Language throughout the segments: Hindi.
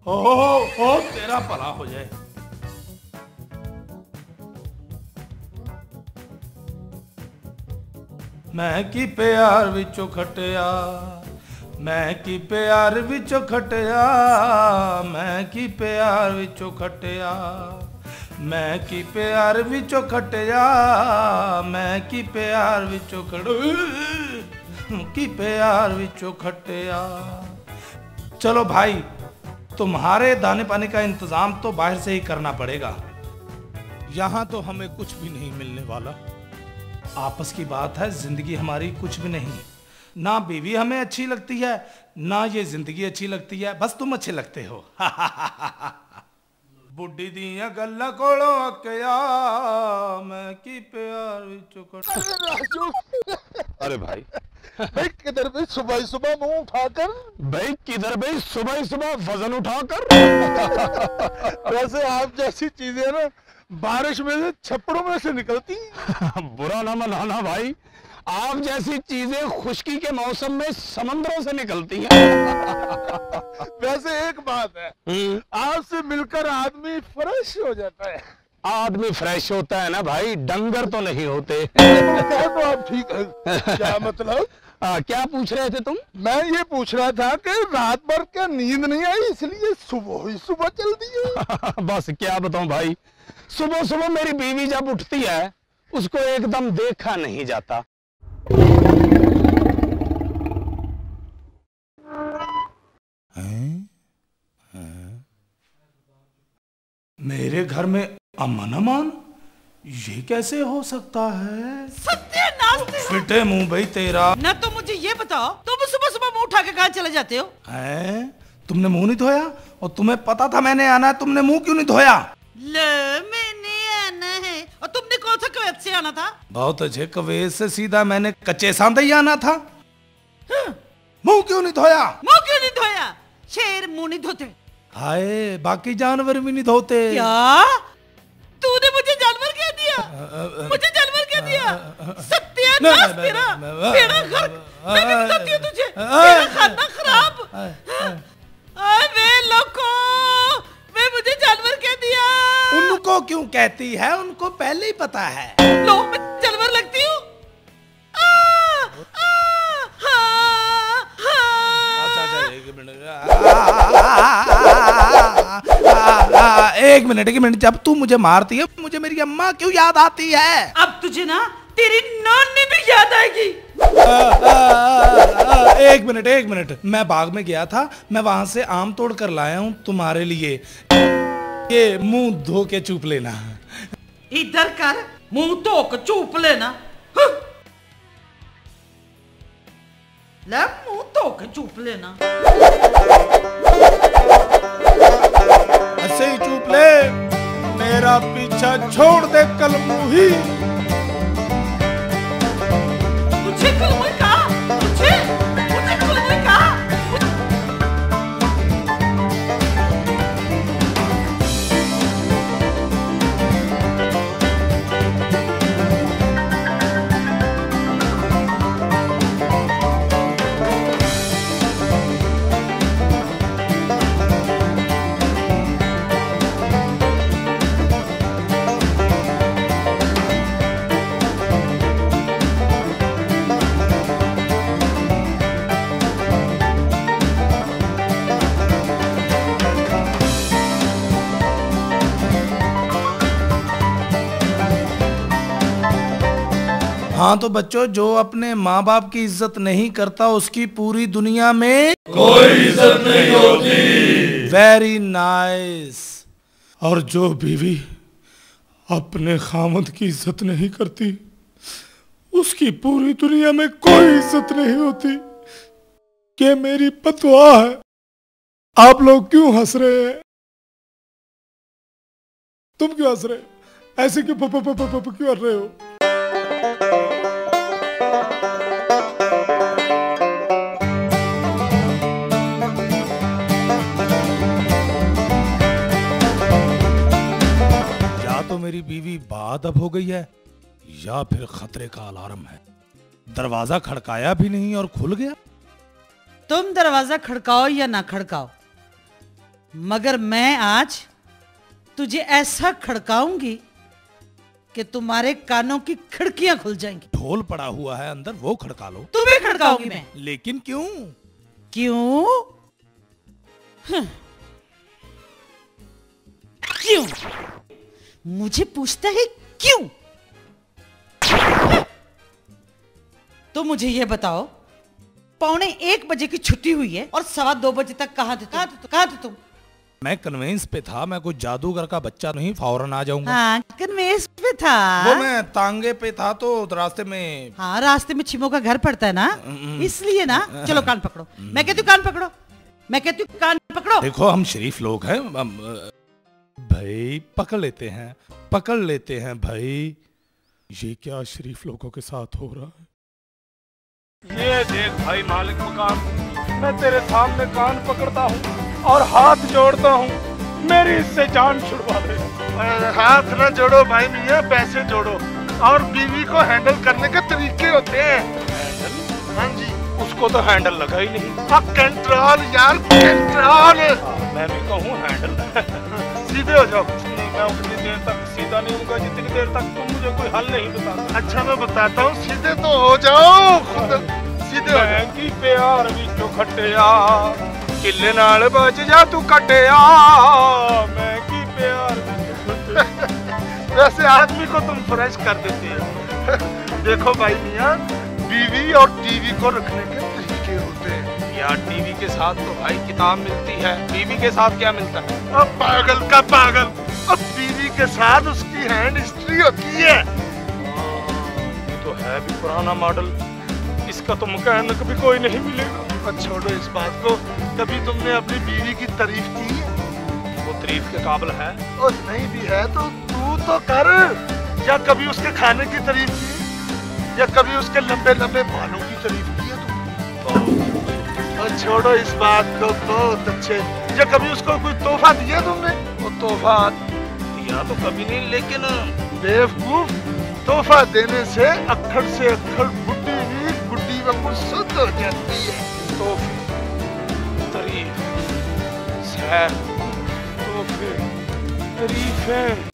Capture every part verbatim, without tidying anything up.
ओ, ओ, ओ तेरा भला हो जाए। मैं की प्यार विचों खटिया, मैं की प्यार विचों खटिया, मैं की प्यार विचों खटिया, मैं की प्यार विचों खटिया, मैं की प्यार विचों खट की प्यार विचों खटिया। चलो भाई, तुम्हारे दाने पानी का इंतजाम तो बाहर से ही करना पड़ेगा, यहां तो हमें कुछ भी नहीं मिलने वाला। आपस की बात है, जिंदगी हमारी कुछ भी नहीं। ना बीवी हमें अच्छी लगती है, ना ये जिंदगी अच्छी लगती है, बस तुम अच्छे लगते हो। बुढ़ी दियां गल्लां कोलों अक्या, मैं की प्यार विचों खटिया। अरे भाई भाई किधर भी सुबह सुबह मुंह उठाकर, भाई किधर भाई सुबह सुबह वजन उठाकर। वैसे आप जैसी चीजें ना बारिश में से छप्पड़ों में से निकलती। बुरा ना मनाना भाई, आप जैसी चीजें खुश्की के मौसम में समंदरों से निकलती हैं। वैसे एक बात है, आपसे मिलकर आदमी फ्रेश हो जाता है। आदमी फ्रेश होता है ना भाई, डंगर तो नहीं होते। तो आप ठीक है। क्या मतलब? आ, क्या पूछ रहे थे तुम? मैं ये पूछ रहा था कि रात भर क्या नींद नहीं आई, इसलिए सुबह ही सुबह चल दी है। बस क्या बताऊं भाई, सुबह सुबह मेरी बीवी जब उठती है उसको एकदम देखा नहीं जाता। हैं? हैं? मेरे घर में अमन अमान, ये कैसे हो सकता है? सत्यानाश तेरा! फिटे मुंह भाई तेरा। ना तो मुझे ये बताओ, तुम सुबह सुबह मुंह उठा के कहाँ चले जाते हो? हैं? तुमने मुंह नहीं धोया? और तुम्हें पता था मैंने आना है, तुमने मुंह क्यों नहीं धोया? ले, मैंने आना है। और तुमने कौन सा कवैत से आना था? बहुत अच्छे, कवैत से सीधा मैंने कच्चे सांधे ही आना था। मुंह क्यों नहीं धोया? मुंह क्यों नहीं धोया? शेर मुंह नहीं धोते। हाय, बाकी जानवर भी नहीं धोते। क्या? तूने मुझे जानवर कह दिया? मुझे जानवर कह दिया? सत्यानाश तेरा! मेरा घर, मैं नहीं बताती हूँ तुझे। मेरा खाना खराब। अबे लोगों, मैं मुझे जानवर कह दिया। उनको क्यों कहती है? उनको पहले ही पता है। लो, मैं जानवर लगती हूँ? एक मिनट एक मिनट, जब तू मुझे मारती है मुझे मेरी अम्मा क्यों याद आती है? अब तुझे ना तेरी नानी भी याद आएगी। आ, आ, आ, आ, एक मिनट एक मिनट, मैं बाग में गया था, मैं वहां से आम तोड़ कर लाया हूँ तुम्हारे लिए, ये मुंह धो के चूप लेना। इधर कर, मुंह धो के चूप लेना। ले, मुंह धो के चूप लेना। ऐसे ही चूप ले, मेरा पीछा छोड़ दे कल मुही। मुझे कल मुही कहा? मुझे मुझे कल मुही कहा? हाँ तो बच्चों, जो अपने माँ बाप की इज्जत नहीं करता उसकी पूरी दुनिया में कोई इज्जत नहीं होती। Very nice. और जो बीवी अपने खामद की इज्जत नहीं करती उसकी पूरी दुनिया में कोई इज्जत नहीं होती। ये मेरी बददुआ है। आप लोग क्यों हंस रहे हैं? तुम क्यों हंस रहे हो? ऐसे क्यों प प प प प क्यों हंस रहे हो? तो मेरी बीवी बादब हो गई है या फिर खतरे का अलार्म है। दरवाजा खड़काया भी नहीं और खुल गया। तुम दरवाजा खड़काओ या ना खड़काओ, मगर मैं आज तुझे ऐसा खड़काऊंगी कि तुम्हारे कानों की खिड़कियां खुल जाएंगी। ढोल पड़ा हुआ है अंदर, वो खड़का लो। तुम्हें खड़काऊंगी मैं। लेकिन क्यों? क्यों? हम्म। क्यों? मुझे पूछता है क्यों? तो मुझे ये बताओ, पौने एक बजे की छुट्टी हुई है और सवा दो बजे तक कहाँ थे? कहाँ थे? कहाँ थे तुम? मैं कन्वेंस पे था, मैं कोई जादूगर का बच्चा नहीं, फौरन आ जाऊंगा। हाँ, कन्वेंस पे था। वो मैं तांगे पे था तो रास्ते में। हाँ, रास्ते में छिमो का घर पड़ता है ना, इसलिए ना। चलो कान पकड़ो, मैं कहती हूँ कान पकड़ो, मैं कहती हूँ कान पकड़ो। देखो हम शरीफ लोग हैं भाई, पकड़ लेते हैं, पकड़ लेते हैं भाई। ये क्या शरीफ लोगों के साथ हो रहा है? ये देख भाई मालिक मकान, मैं तेरे सामने कान पकड़ता हूँ और हाथ जोड़ता हूँ, मेरी इससे जान छुड़वा दे। हाथ ना जोड़ो भाई मियाँ, पैसे जोड़ो। और बीवी को हैंडल करने के तरीके होते हैं। हैंडल? हाँ जी। उसको तो हैंडल लगा ही नहीं। अब कंट्रोल यार, कंट्रोल। मैं भी कहूँ हैंडल। सीधे हो जाओ। मैं उतनी देर तक सीधा नहीं होगा जितनी देर तक तुम मुझे कोई हल नहीं बताता। अच्छा मैं बताता हूँ, सीधे तो हो जाओ खुद, सीधे हो जाओ। की प्यार विचों खट्टिया किले नाल बच जा तू कटिया, मैं की प्यार वैसे आदमी को तुम फ्रेश कर देते हो। देखो भाई मियाँ, बीवी और टीवी को रखने के तरीके होते हैं। यार टीवी के साथ तो भाई किताब मिलती है, बीवी के साथ क्या मिलता है? अब पागल का पागल, अब बीवी के साथ उसकी हैंड हिस्ट्री होती है। ये तो है भी पुराना मॉडल, इसका तो मैकेनिक भी कोई नहीं मिलेगा। और छोड़ो इस बात को, कभी तुमने अपनी बीवी की तारीफ की? वो तारीफ के काबिल है? और नहीं भी है तो तू तो कर। या कभी उसके खाने की तारीफ की, या कभी उसके लंबे लंबे बालों की तारीफ की है तुमने? और छोड़ो इस बात को, बहुत अच्छे। या कभी उसको कोई तोहफा दिया तुमने? वो तोहफा दिया तो कभी नहीं, लेकिन बेवकूफ, तोहफा देने से अक्खड़ से अक्खड़ बुड्ढी भी बुड्ढी वांगू शुद्ध हो जाती है। तोहफे, तारीफ, सैर, तोहफे, तारीफें।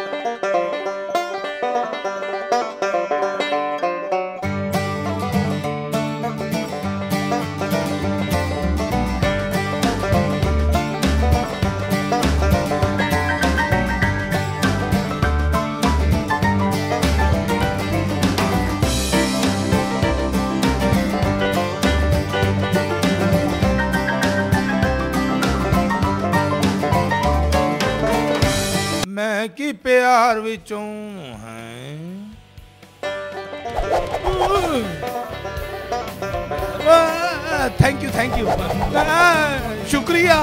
की प्यार विचों है। थैंक यू थैंक यू, शुक्रिया।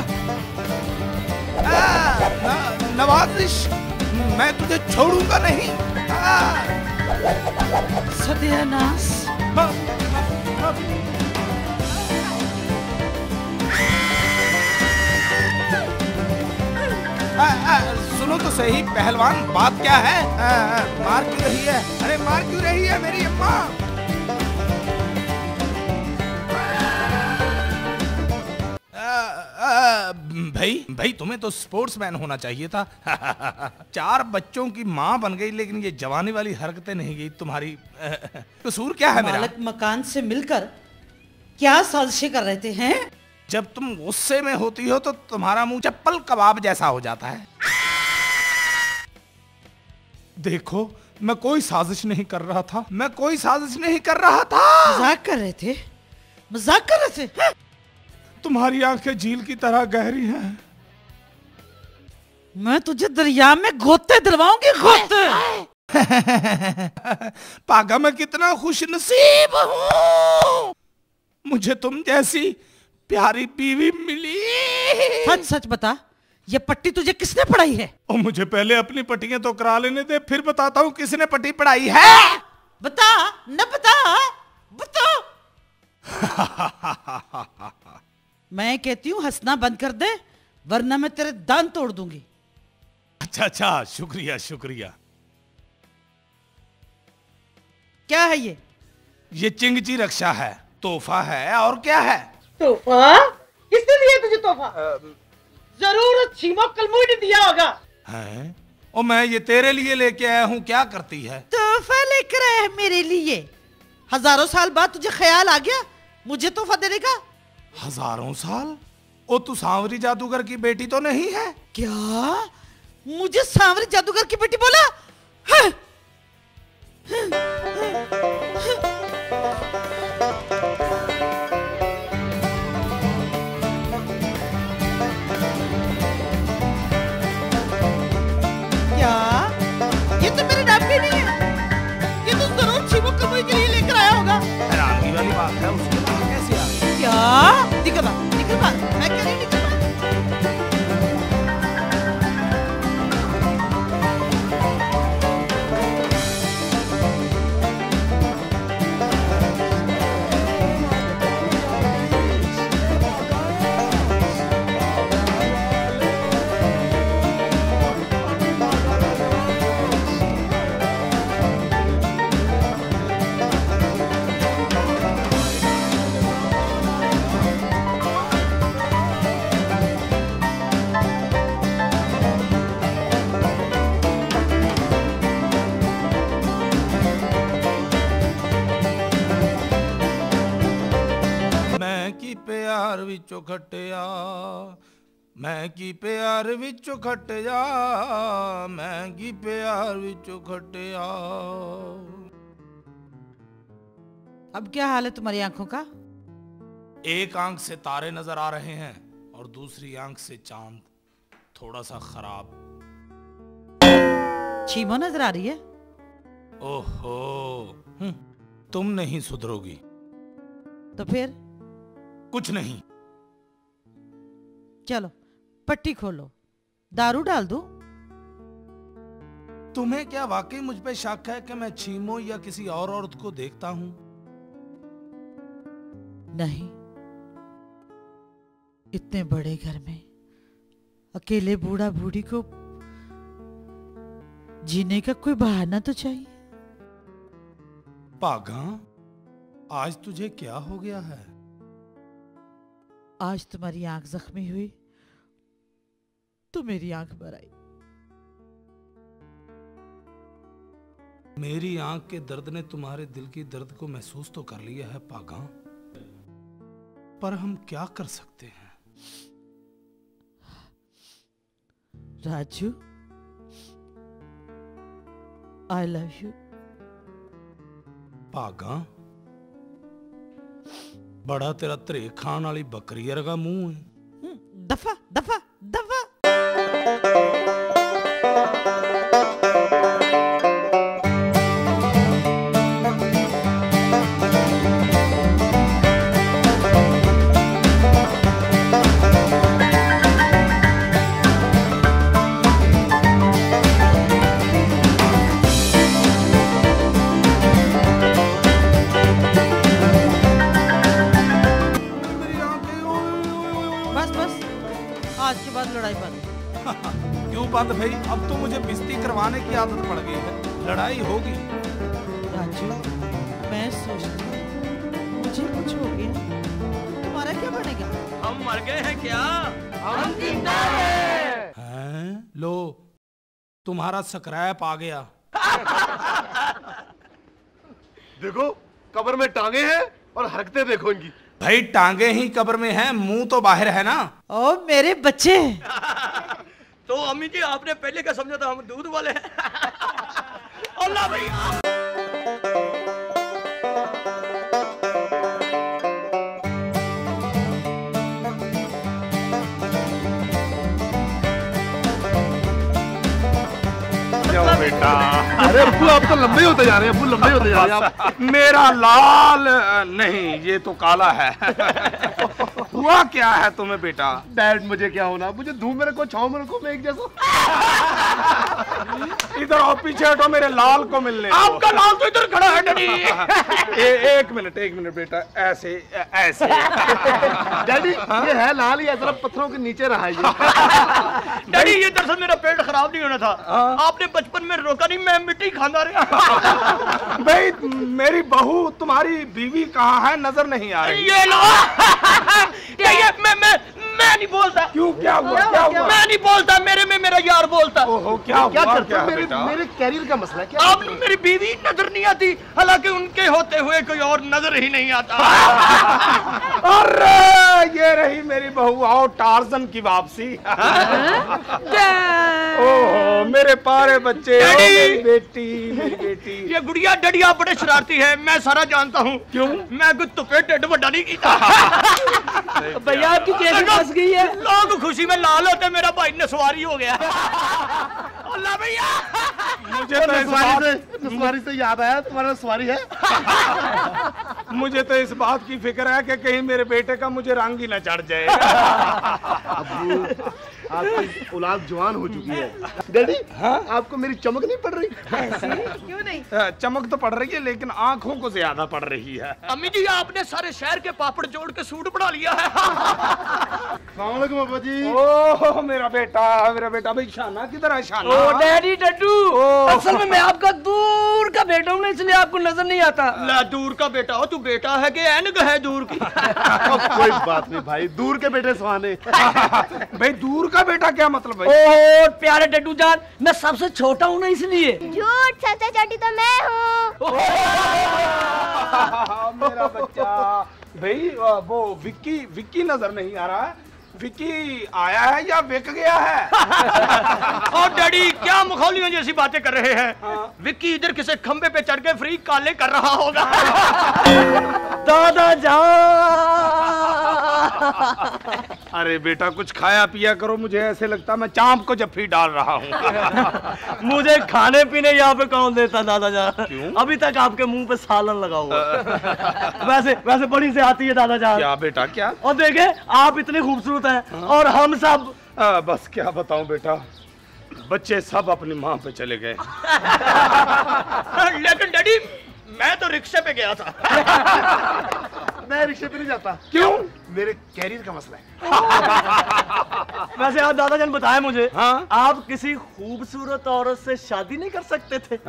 नवाजिश, मैं तुझे छोड़ूंगा नहीं। सत्यानाश। आ, आ, सुनो तो सही पहलवान, बात क्या है? आ, आ, मार क्यों रही है? अरे मार क्यों रही है मेरी अम्मा? भाई भाई तुम्हें तो स्पोर्ट्समैन होना चाहिए था। चार बच्चों की माँ बन गई, लेकिन ये जवानी वाली हरकतें नहीं गई तुम्हारी। कसूर क्या है मेरा? मालिक मकान से मिलकर क्या साजिशें कर रहे थे हैं? जब तुम गुस्से में होती हो तो तुम्हारा मुंह चप्पल कबाब जैसा हो जाता है। देखो मैं कोई साजिश नहीं कर रहा था, मैं कोई साजिश नहीं कर रहा था। मजाक कर रहे थे, मजाक कर रहे थे। हा? तुम्हारी आंखें झील की तरह गहरी हैं। मैं तुझे दरिया में गोते दिलवाऊंगी, गोते। पागा मैं कितना खुश नसीब हूँ, मुझे तुम जैसी प्यारी बीवी मिली। सच सच बता, ये पट्टी तुझे किसने पढ़ाई है? और मुझे पहले अपनी पट्टियां तो करा लेने दे, फिर बताता हूँ किसने पट्टी पढ़ाई है। बता न बता, बता। मैं कहती हूँ हंसना बंद कर दे, वरना मैं तेरे दांत तोड़ दूंगी। अच्छा अच्छा, शुक्रिया शुक्रिया। क्या है ये? ये चिंगची रक्षा है, तोहफा है। और क्या है? तोहफा? किसने दिया तुझे तोहफा? जरूर उस छीमो कलमुई ने दिया होगा। हैं? ओ मैं ये तेरे लिए लेके आया हूँ, क्या करती है? तोहफा लेकर आया है मेरे लिए। हजारों साल बाद तुझे ख्याल आ गया मुझे तोहफा देने का? हजारों साल? ओ तू सांवरी जादूगर की बेटी तो नहीं है? क्या मुझे सांवरी जादूगर की बेटी बोला? हाँ। क्या ये तो मेरे नाम की नहीं है? ये तो जरूर छीमो कमुई के लिए लेकर आया होगा। हैरानगी वाली बात है, उसके नाम कैसे आ गई? क्या निकल बात, निकल बात, मैं कह रही निकल बात। प्यार विचों खटिया, मैं की प्यार विचों खटिया, मैं की प्यार विचों खटिया। अब क्या हाल है तुम्हारी आंखों का? एक आंख से तारे नजर आ रहे हैं और दूसरी आंख से चांद, थोड़ा सा खराब। छीमो नजर आ रही है? ओहो, तुम नहीं सुधरोगी। तो फिर? कुछ नहीं। चलो पट्टी खोलो, दारू डाल दूं? तुम्हें क्या वाकई मुझ पे शक है कि मैं छीमो या किसी और औरत को देखता हूं? नहीं, इतने बड़े घर में अकेले बूढ़ा बूढ़ी को जीने का कोई बहाना तो चाहिए। पागा, आज तुझे क्या हो गया है? आज तुम्हारी आंख जख्मी हुई तो मेरी आंख भर आई। मेरी आंख के दर्द ने तुम्हारे दिल की दर्द को महसूस तो कर लिया है पागा, पर हम क्या कर सकते हैं? Raju, I love you. पागा, बड़ा तेरा त्रे खान वाली बकरी वर्गा मुंह है। दफा दफा दफा। लड़ाई बंद। क्यों बंद भाई? अब तो मुझे बिस्ती करवाने की आदत पड़ गई है, लड़ाई होगी। राजू, मैं सोचती हूँ मुझे कुछ हो गया तो तुम्हारा क्या बनेगा? हम मर गए हैं क्या? हम जिंदा हैं। हैं? लो, तुम्हारा स्क्रैप आ गया। देखो कब्र में टांगे हैं और हरकतें देखो इनकी। भाई टांगे ही कब्र में हैं, मुंह तो बाहर है ना। ओ मेरे बच्चे। तो अम्मी जी आपने पहले क्या समझा था हम दूध वाले हैं? अल्लाह भैया। बेटा, अरे अब्बू आप तो लंबे होते जा रहे हैं, अब्बू लंबे होते जा रहे हैं आप। मेरा लाल नहीं, ये तो काला है। हुआ क्या है तुम्हें बेटा? डैड मुझे क्या होना, मुझे धूप में रखो छांव में रखो, मैं एक जैसा। इधर आओ, पीछे हटो, मेरे लाल को मिलने। आपका लाल तो इधर खड़ा है डैडी। ए, एक मिनट एक मिनट बेटा, ऐसे ऐसे। डैडी ये है लाल, ये जरा पत्थरों के नीचे रहा है ये। डैडी ये दरअसल मेरा पेट खराब नहीं होना था, आपने बचपन में रोका नहीं, मैं मिट्टी खाना रहा। भाई मेरी बहू तुम्हारी बीवी कहाँ है? नजर नहीं आ रही। ये लो। ये मैं मैं मैं नहीं बोलता। क्यों, क्या हुआ, क्या हुआ? मैं नहीं बोलता, मेरे में मेरा यार बोलता। ओहो, क्या क्या हुआ, करते क्या हो? मेरे बेटा? मेरे कैरियर का मसला है क्या? अब मेरी बीवी नजर नहीं आती, हालांकि उनके होते हुए कोई और नजर ही नहीं आता। अरे ये रही मेरी बहू, आओ टार्जन की वापसी। ओहो मेरे पारे बच्चे, ओ, मेरी बेटी, मेरी बेटी। ये गुड़िया डडिया बड़े शरारती है, मैं सारा जानता हूँ। क्यों? मैं कोई तुपे ढिड बड़ा नहीं कीता। भैया आपकी कैसी फंस गई है? लोग खुशी में लाल होते, मेरा भाई नसवारी हो गया। अल्लाह भैया, मुझे तो इस नसवारी बात से नसवारी से याद आया, तुम्हारा नसवारी है। मुझे तो इस बात की फिक्र है कि कहीं मेरे बेटे का मुझे रंग ही न चढ़ जाए। अब आपकी औलाद जवान हो चुकी है। डैडी, हाँ? आपको मेरी चमक नहीं पड़ रही? क्यों नहीं? चमक तो पड़ रही है, लेकिन आंखों को ज्यादा पड़ रही है। अम्मी जी आपने सारे शहर के पापड़ जोड़ के सूट बना लिया है। अस्सलाम वालेकुम बाबा जी। ओह मेरा बेटा, मेरा बेटा भाई, शाना किधर है शाना? ओ डैडी डड्डू, असल में मैं आपका दूर का बेटा हूँ ना, इसलिए आपको नजर नहीं आता। ला दूर का बेटा हो तू, बेटा है कि ऐनक है दूर की? कोई बात नहीं भाई, दूर के बेटे सुहाने। भाई दूर का बेटा क्या मतलब भाई? ओ प्यारे डड्डू जान, मैं सबसे छोटा हूँ ना इसलिए। झूठ, सबसे छोटी तो मैं हूँ। मेरा बच्चा भाई, वो विक्की विक्की नजर नहीं आ रहा है। विक्की आया है या बिक गया है? और डैडी क्या मखौलियों जैसी बातें कर रहे हैं? हाँ। विक्की इधर किसी खंबे पे चढ़ के फ्री काले कर रहा होगा। दादा जान, अरे बेटा कुछ खाया पिया करो, मुझे ऐसे लगता है मैं चांप को जफ्फी डाल रहा हूँ। मुझे खाने पीने यहाँ पे कौन देता दादा जान? क्यों? अभी तक आपके मुंह पे सालन लगा हुआ। वैसे वैसे बड़ी से आती है दादा जान। क्या बेटा क्या? और देखे आप इतने खूबसूरत हैं और हम सब। आ, बस क्या बताऊं बेटा, बच्चे सब अपनी माँ पे चले गए। लेकिन डैडी मैं तो रिक्शे पे गया था। मैं रिक्शे पे नहीं जाता। क्यों? मेरे कैरियर का मसला है। वैसे आप दादा जान बताएं मुझे, हाँ? आप किसी खूबसूरत औरत से शादी नहीं कर सकते थे?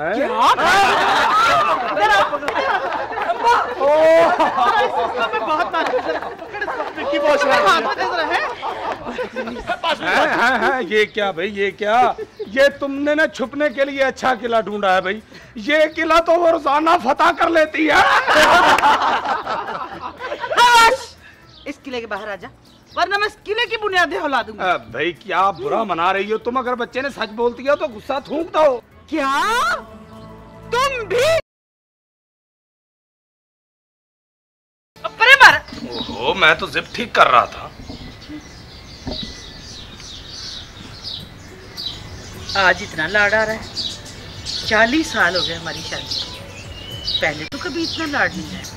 है, है, है, ये क्या भाई, ये क्या? ये तुमने ना छुपने के लिए अच्छा किला ढूंढा है भाई। ये किला तो वो रोजाना फतह कर लेती है। इस किले के बाहर आ जा, वरना मैं इस किले की बुनियादें हिला दूंगी। आ, भाई क्या बुरा मना रही हो तुम? अगर बच्चे ने सच बोल दिया तो गुस्सा थूक दो। क्या तुम भी? परे मार। ओहो मैं तो जिप ठीक कर रहा था। आज इतना लाड आ रहा है। चालीस साल हो गए हमारी शादी को, पहले तो कभी इतना लाड नहीं आया।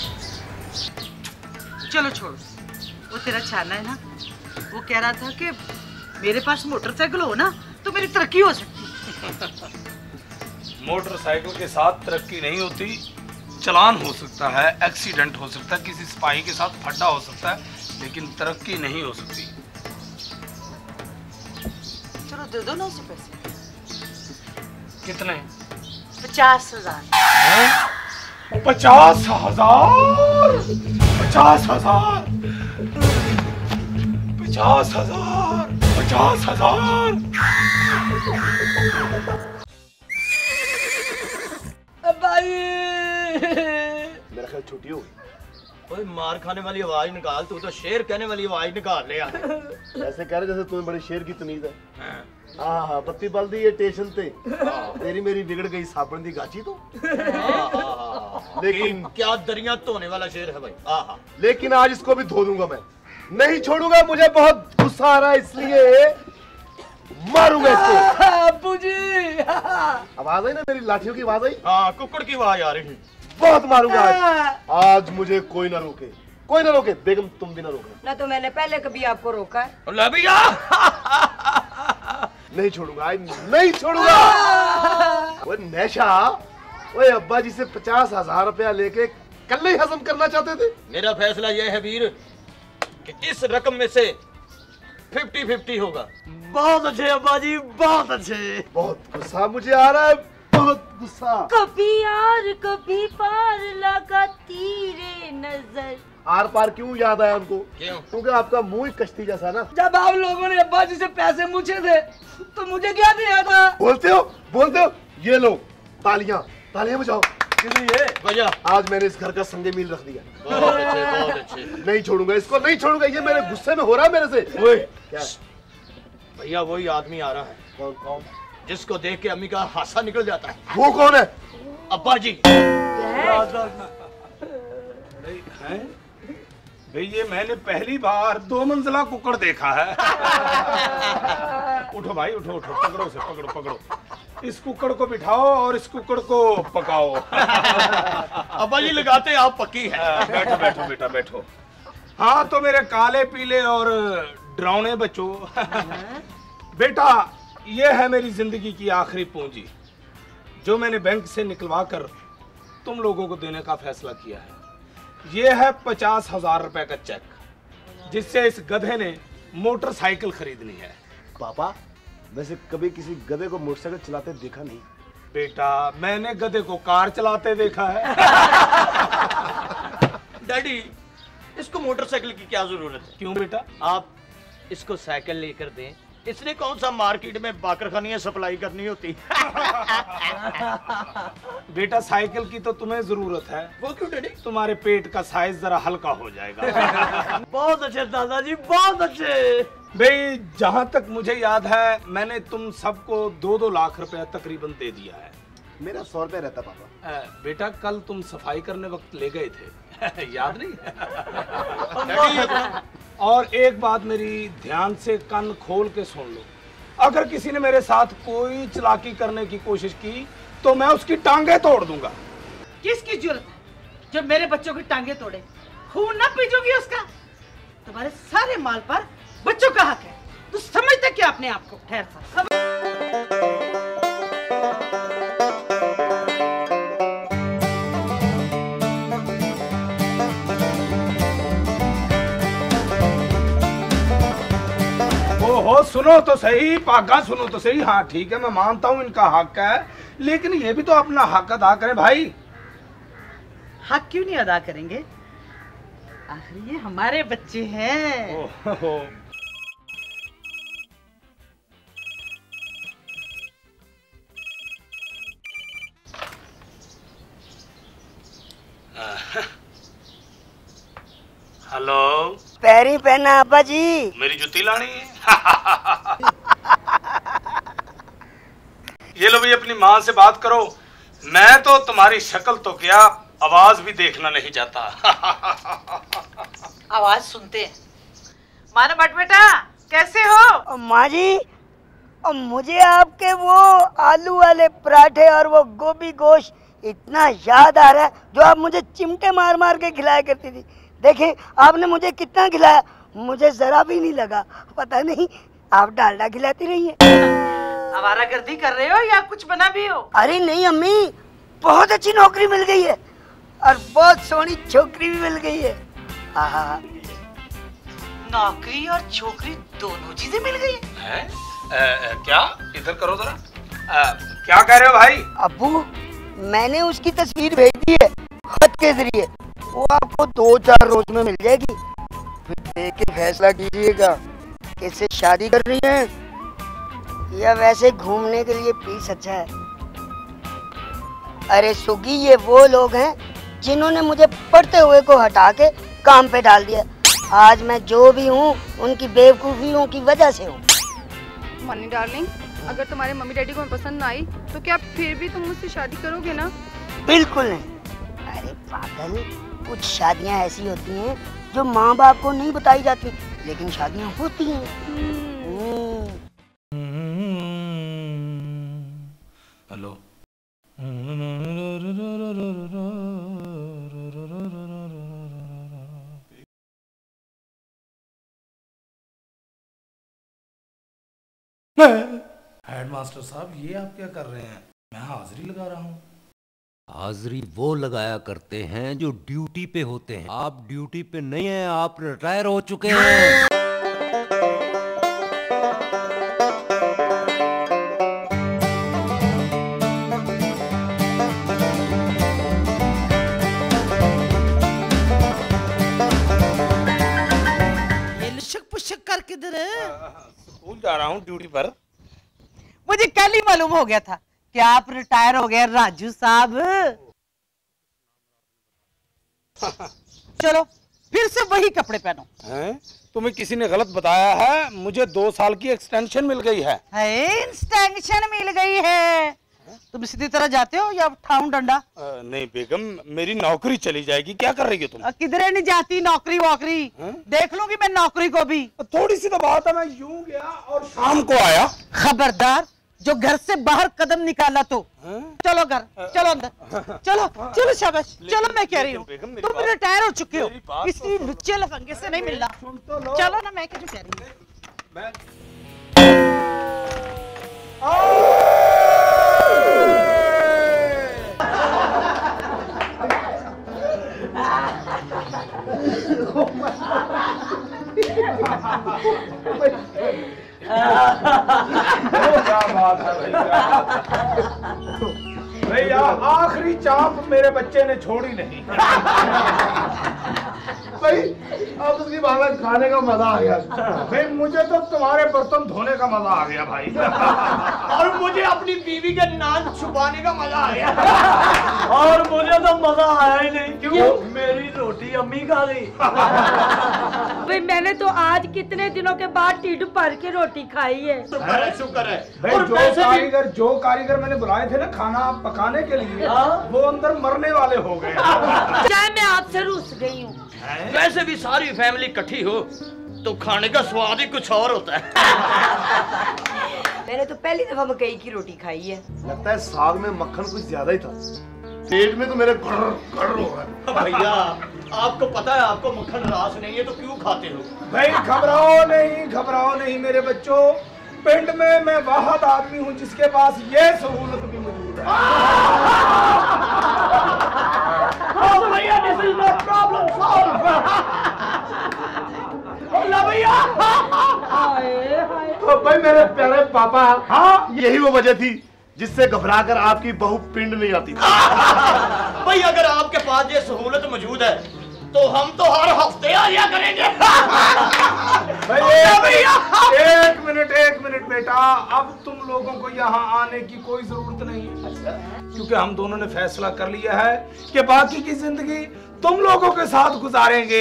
चलो छोड़ो, वो तेरा छाना है ना, वो कह रहा था कि मेरे पास मोटरसाइकिल हो ना तो मेरी तरक्की हो सकती। मोटरसाइकिल के साथ तरक्की नहीं होती, चलान हो सकता है, एक्सीडेंट हो सकता है, किसी सिपाही के साथ फड्डा हो सकता है, लेकिन तरक्की नहीं हो सकती। चलो दे दो ना उसे पैसे। कितने? पचास हजार। पचास हजार पचास हजार पचास हजार पचास हजार भाई मेरा ख्याल छुट्टी हो गई। ओए मार खाने वाली आवाज निकाल, तू तो शेर कहने वाली आवाज निकाल ले यार। ऐसे कह रहे जैसे तुम्हें बड़े शेर की तमीज है। हाँ हाँ, बत्ती बल दी है स्टेशन ते, तेरी मेरी बिगड़ गई साबुन दी गाची तो। लेकिन क्या दरिया धोने वाला शेर है भाई। आहा। लेकिन आज इसको भी धो दूंगा मैं, नहीं छोड़ूंगा। मुझे बहुत गुस्सा आ रहा है, इसलिए मारूंगा इसको। अब्बू जी, आवाज आई ना, मेरी लाठियों की आवाज आई। हाँ कुक्कड़ की आवाज आ रही है। बहुत मारूंगा आज। आज मुझे कोई ना रोके, कोई ना रोके। बेगम तुम भी ना रोकना। ना तो मैंने पहले कभी आपको रोका है। ले भैया। नहीं छोड़ूंगा, आज नहीं छोड़ूंगा। वो नैशा, ओए अब्बा जी से पचास हजार रुपया लेके कल ही हजम करना चाहते थे। मेरा फैसला यह है वीर कि इस रकम में से फिफ्टी फिफ्टी होगा। बहुत अच्छे अब्बा जी, बहुत अच्छे। बहुत गुस्सा मुझे आ रहा है, बहुत गुस्सा। कभी यार कभी पार लगा तीरे नजर, आर पार क्यों याद आया उनको? क्यों? क्योंकि आपका मुंह ही कश्ती जैसा ना। जब आप लोगों ने अब्बा जी से पैसे पूछे थे तो मुझे क्या दिया था? बोलते हो बोलते हो। ये लो तालियां तालियां बजाओ। ये भैया आज मैंने इस घर का संगे मील रख दिया। बहुत अच्छे बहुत अच्छे। नहीं छोड़ूंगा इसको, नहीं छोड़ूंगा। ये मेरे गुस्से में हो रहा है मेरे से। ओए क्या भैया वही आदमी आ रहा है। कौन कौन? जिसको देख के अम्मी का हासा निकल जाता है। वो कौन है? अब्बा जी। हैं? भाई ये मैंने पहली बार दो मंजिला कुकड़ देखा है। उठो भाई उठो उठो, पकड़ो से पकड़ो पकड़ो। इस कुकड़ को बिठाओ और इस कुकड़ को पकाओ। अब्बा जी लगाते आप पक्की है। बैठो बैठो बेटा बैठो। हाँ तो मेरे काले पीले और डरावने बच्चों, बेटा ये है मेरी जिंदगी की आखिरी पूंजी जो मैंने बैंक से निकलवा कर तुम लोगों को देने का फैसला किया है। ये है पचास हजार रुपए का चेक जिससे इस गधे ने मोटरसाइकिल खरीदनी है। पापा वैसे कभी किसी गधे को मोटरसाइकिल चलाते देखा नहीं। बेटा मैंने गधे को कार चलाते देखा है। डैडी इसको मोटरसाइकिल की क्या जरूरत है? क्यों बेटा? आप इसको साइकिल लेकर दें। इसने कौन सा मार्केट में बाकरखानियां सप्लाई करनी होती? बेटा साइकिल की तो तुम्हें जरूरत है। वो क्यों डैडी? तुम्हारे पेट का साइज जरा हल्का हो जाएगा। बहुत अच्छे दादाजी बहुत अच्छे। भाई जहाँ तक मुझे याद है मैंने तुम सबको दो दो लाख रुपया तकरीबन दे दिया है। मेरा सौ रुपया रहता पापा। अ, बेटा कल तुम सफाई करने वक्त ले गए थे। याद नहीं? और एक बात मेरी ध्यान से कान खोल के सुन लो, अगर किसी ने मेरे साथ कोई चालाकी करने की कोशिश की तो मैं उसकी टांगे तोड़ दूंगा। किसकी जरूरत है जो मेरे बच्चों की टांगे तोड़े? खून ना पीजोगी उसका? तुम्हारे सारे माल पर बच्चों का हक है। तू समझते क्या अपने आप को? ठहर सा। ओहो सुनो तो सही पागा, सुनो तो सही। हाँ ठीक है मैं मानता हूँ इनका हक है, लेकिन ये भी तो अपना हक अदा करें भाई। हक क्यों नहीं अदा करेंगे? आखिर ये हमारे बच्चे हैं। ओहो हेलो पैरी पहना अब्बा जी। मेरी जुत्ती लानी है। ये लो भाई अपनी माँ से बात करो। मैं तो तुम्हारी शक्ल तो क्या आवाज भी देखना नहीं चाहता। आवाज सुनते हैं। मानो बट बेटा कैसे हो? माँ जी और मुझे आपके वो आलू वाले पराठे और वो गोभी गोश्त इतना याद आ रहा है जो आप मुझे चिमटे मार मार के खिलाया करती थी। देखिए आपने मुझे कितना खिलाया, मुझे जरा भी नहीं लगा। पता नहीं आप डालडा खिलाती रही हैं। आवारागर्दी कर रहे हो या कुछ बना भी हो? अरे नहीं अम्मी, बहुत अच्छी नौकरी मिल गई है और बहुत सोहनी छोकरी भी मिल गई है। आहा नौकरी और छोकरी दोनों चीजें मिल गई है? आ, क्या? इधर करो जरा। आ, क्या कह रहे हो भाई? अब्बू मैंने उसकी तस्वीर भेज दी है खत के जरिए, वो आपको दो चार रोज में मिल जाएगी। फिर देख के फैसला कीजिएगा कि इससे शादी कर रही हैं या वैसे घूमने के लिए पीस अच्छा है। अरे सुगी ये वो लोग हैं जिन्होंने मुझे पढ़ते हुए को हटा के काम पे डाल दिया। आज मैं जो भी हूँ उनकी बेवकूफियों की वजह से हूँ। मनी डार्लिंग, अगर तुम्हारे मम्मी डैडी को मैं पसंद ना आई तो क्या फिर भी तुम मुझसे शादी करोगे ना? बिल्कुल नहीं। अरे पागल, कुछ शादियां ऐसी होती हैं जो माँ बाप को नहीं बताई जाती, लेकिन शादियां होती हैं। हेलो हेडमास्टर साहब ये आप क्या कर रहे हैं? मैं हाजिरी लगा रहा हूँ। हाजिरी वो लगाया करते हैं जो ड्यूटी पे होते हैं। आप ड्यूटी पे नहीं हैं, आप रिटायर हो चुके हैं। रहा हूँ ड्यूटी पर। मुझे कल ही मालूम हो गया था कि आप रिटायर हो गए राजू साहब। चलो फिर से वही कपड़े पहनो। हैं? तुम्हें किसी ने गलत बताया है, मुझे दो साल की एक्सटेंशन मिल गई है। एक्सटेंशन मिल गई है? तुम सीधी तरह जाते हो या उठाऊं डंडा? आ, नहीं बेगम, मेरी नौकरी चली जाएगी। क्या कर रही हो तुम? किधरे नहीं जाती नौकरी वोकरी, देख लूंगी मैं नौकरी को भी। थोड़ी सी तो बात है, मैं यूं गया और शाम को आया। खबरदार, जो घर से बाहर कदम निकाला तो है? चलो घर, चलो अंदर, चलो चलो शाबाश, चलो। मैं कह रही हूँ तुम रिटायर हो चुके हो, किसी लुच्चे लफंगे से नहीं मिलना। चलो ना, मैं क्या कह रही हूँ। भैया आखिरी चाप मेरे बच्चे ने छोड़ी नहीं। भाई अब उसकी भावना खाने का मजा आ गया। भाई मुझे तो तुम्हारे बर्तन धोने का मजा आ गया भाई। और मुझे अपनी बीवी के नान छुपाने का मजा आ गया। और मुझे तो मजा आया ही नहीं, क्यों? मेरी रोटी अम्मी खा गई। भाई मैंने तो आज कितने दिनों के बाद ढिड भर के रोटी खाई है। शुक्र है, शुक्र है। भाई जो कारीगर जो कारीगर मैंने बुलाए थे ना खाना पकाने के लिए, वो अंदर मरने वाले हो गए। चाहे मैं आपसे रूस गई हूँ। वैसे भी सारी फैमिली इकट्ठी हो तो खाने का स्वाद ही कुछ और होता है। मैंने तो पहली दफा मकई की रोटी खाई है। लगता है साग में मक्खन कुछ ज्यादा ही था, पेट में तो मेरे गड़ गड़ हो रहा है। भैया आपको पता है आपको मक्खन रास नहीं है तो क्यों खाते हो? भाई घबराओ नहीं, घबराओ नहीं मेरे बच्चों, पिंड में मैं वाहद आदमी हूँ जिसके पास ये सहूलत भी मौजूद है। भैया this is not problem solve. भैया तो भाई मेरे प्यारे पापा, हाँ यही वो वजह थी जिससे घबराकर आपकी बहू पिंड नहीं आती। भाई अगर आपके पास ये सहूलत मौजूद है तो हम तो हर हफ्ते आ जाया करेंगे। भैया एक मिनट एक मिनट बेटा, अब तुम लोगों को यहाँ आने की कोई जरूरत नहीं है, क्योंकि हम दोनों ने फैसला कर लिया है कि बाकी की जिंदगी तुम लोगों के साथ गुजारेंगे।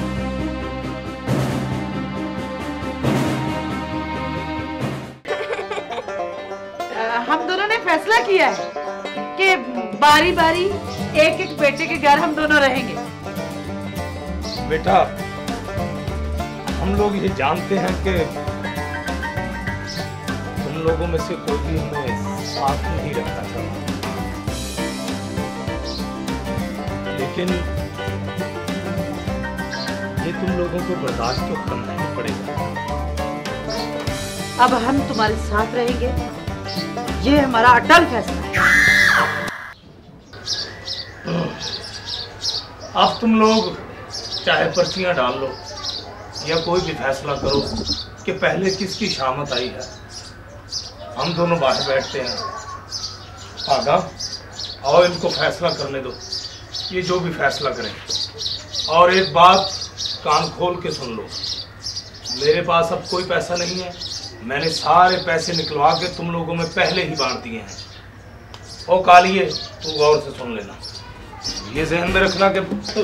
हम दोनों ने फैसला किया है कि बारी बारी एक एक बेटे के घर हम दोनों रहेंगे। बेटा हम लोग ये जानते हैं कि तुम लोगों में से कोई भी हमें साथ नहीं रखना चाहता, लेकिन ये तुम लोगों को बर्दाश्त तो करना ही पड़ेगा। अब हम तुम्हारे साथ रहेंगे, ये हमारा अटल फैसला है। अब तुम लोग चाहे पर्चियां डाल लो या कोई भी फैसला करो कि पहले किसकी शामत आई है, हम दोनों बाहर बैठते हैं। आगा आओ इनको फैसला करने दो, ये जो भी फैसला करें। और एक बात कान खोल के सुन लो, मेरे पास अब कोई पैसा नहीं है, मैंने सारे पैसे निकलवा के तुम लोगों में पहले ही बांट दिए हैं। ओ कालिए तू गौर से सुन लेना, ये ज़हन में रखना कि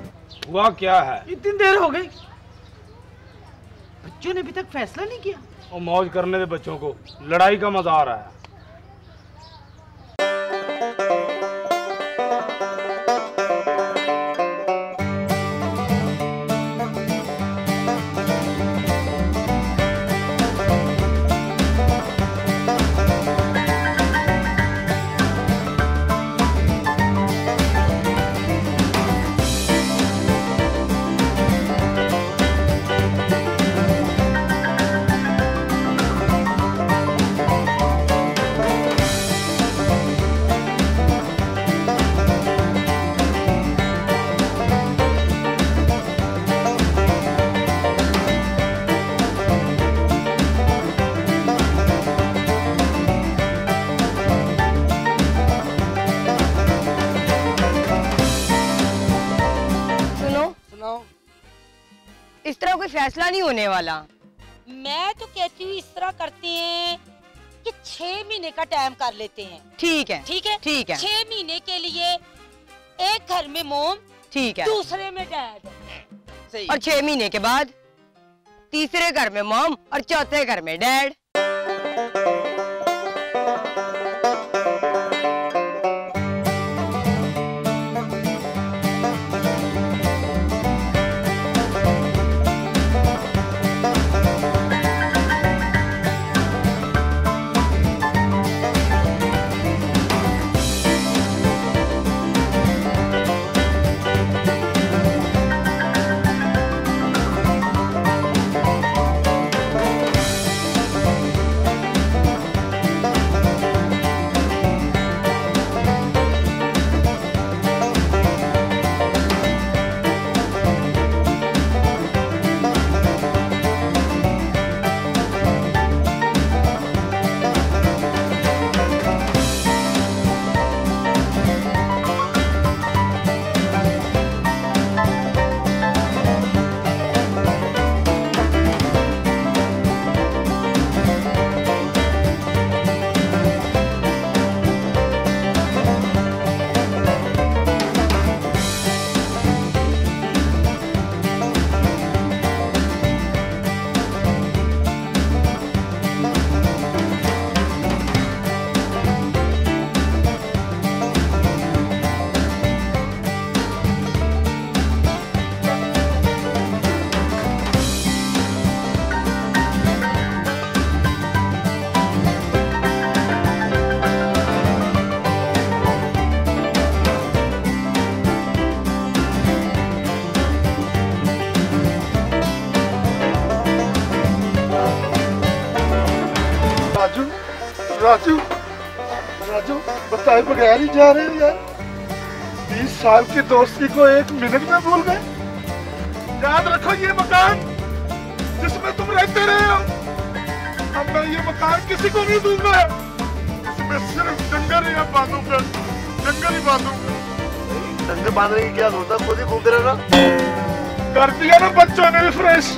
हुआ क्या है? इतनी देर हो गई, बच्चों ने अभी तक फैसला नहीं किया। और मौज करने दे बच्चों को, लड़ाई का मजा आ रहा है। इस तरह कोई फैसला नहीं होने वाला। मैं तो कहती हूँ इस तरह करते हैं कि छह महीने का टाइम कर लेते हैं। ठीक है ठीक है ठीक है। छह महीने के लिए एक घर में मोम, ठीक है, दूसरे में डैड, सही। और छह महीने के बाद तीसरे घर में मॉम और चौथे घर में डैड। राजू राजू राजू बताए बगैर ही जा रहे हो यार। बीस साल की दोस्ती को एक मिनट में भूल गए। याद रखो ये मकान जिसमें तुम रहते रहे हो, अब मैं ये मकान किसी को नहीं दूंगा। इसमें सिर्फ डंगर ही बांधूंगा, डंगर ही बांधूंगा। डंगर बांधने की क्या जरूरत है, खुद ही घूमते रहना। कर दिया ना बच्चों ने भी फ्रेश।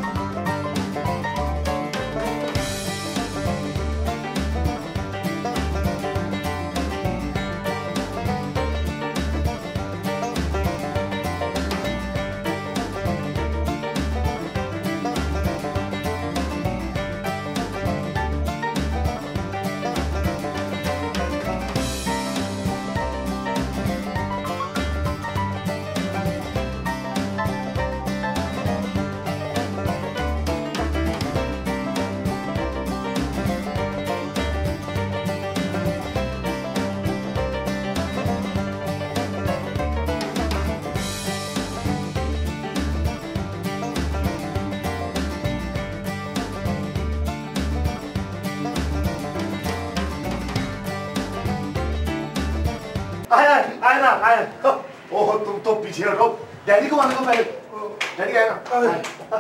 आया आया ना आया। ओह तुम तो पीछे हटो, डैडी को आने को पहले। डैडी आया ना।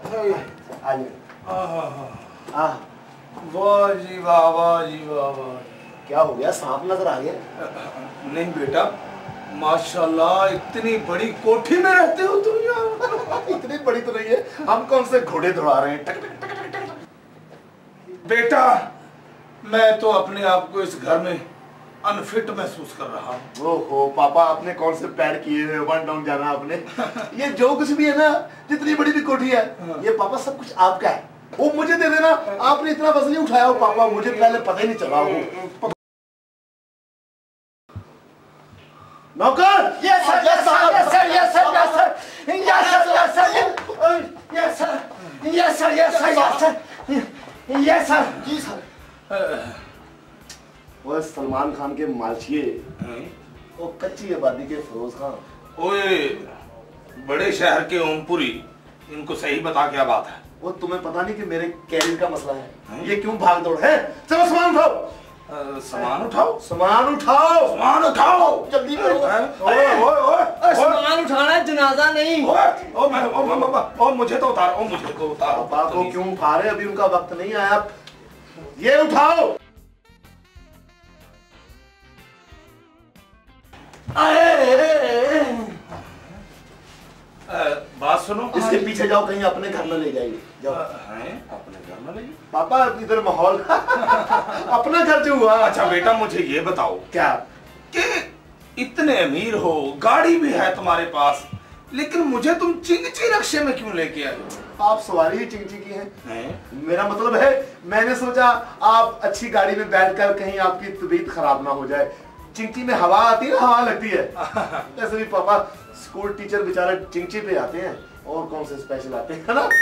आइए। वाह जी वाह, वाह जी वाह, वाह। क्या हो गया, सांप नजर आ गया? नहीं बेटा, माशाल्लाह इतनी बड़ी कोठी में रहते हो तुम यार। इतनी बड़ी तो नहीं है, हम कौन से घोड़े दौड़ा रहे हैं। टक, टक, टक, टक, टक। बेटा मैं तो अपने आप को इस घर में अनफिट महसूस कर रहा हूँ। ओहो पापा, आपने कौन से पैर किए हैं, वन डाउन जाना आपने। ये जो कुछ भी है ना, जितनी बड़ी भी कोठी है, ये पापा सब कुछ आपका है। वो मुझे दे देना, आपने इतना वजन नहीं उठाया हो पापा, मुझे पहले पता ही नहीं चला हो। नौकर, yes sir, yes sir, yes sir, yes sir, yes sir, yes sir, yes sir, yes sir, yes sir, yes sir, yes sir, yes sir, जी सर। वो सलमान खान के मालचिए, वो कच्ची आबादी के फिरोज खान। ओए बड़े शहर के ओमपुरी, इनको सही बता क्या बात है। वो तुम्हें पता नहीं कि मेरे कैरियर का मसला है, ये क्यों भाग दौड़ है। चलो सामान उठाओ, सामान उठाओ, सामान उठाओ, सामान उठाओ, जल्दी करो। ओए ओए ओए, सामान उठाना है, जनाजा नहीं। ओ मैं ओ बाबा, ओ मुझे तो उतार, ओ मुझे तो उतार। पापा को क्यों उठा रहे, अभी उनका वक्त नहीं आया। ये उठाओ। बात सुनो, इसके पीछे जाओ, कहीं अपने घर न ले जाइए। जाओ। अपने घर में ले पापा, इधर माहौल अपना घर जो हुआ। अच्छा बेटा मुझे ये बताओ क्या कि इतने अमीर हो, गाड़ी भी है तुम्हारे पास, लेकिन मुझे तुम चिंगची रक्शे में क्यों लेके आए? आप सवारी ही चिंगची की हैं। है? मेरा मतलब है, मैंने सोचा आप अच्छी गाड़ी में बैठकर कहीं आपकी तबीयत खराब ना हो जाए। चिंगची में हवा आती है, हवा लगती है। ऐसे भी पापा स्कूल टीचर बेचारे चिंगची पे आते हैं, और कौन से स्पेशल आते हैं, है ना?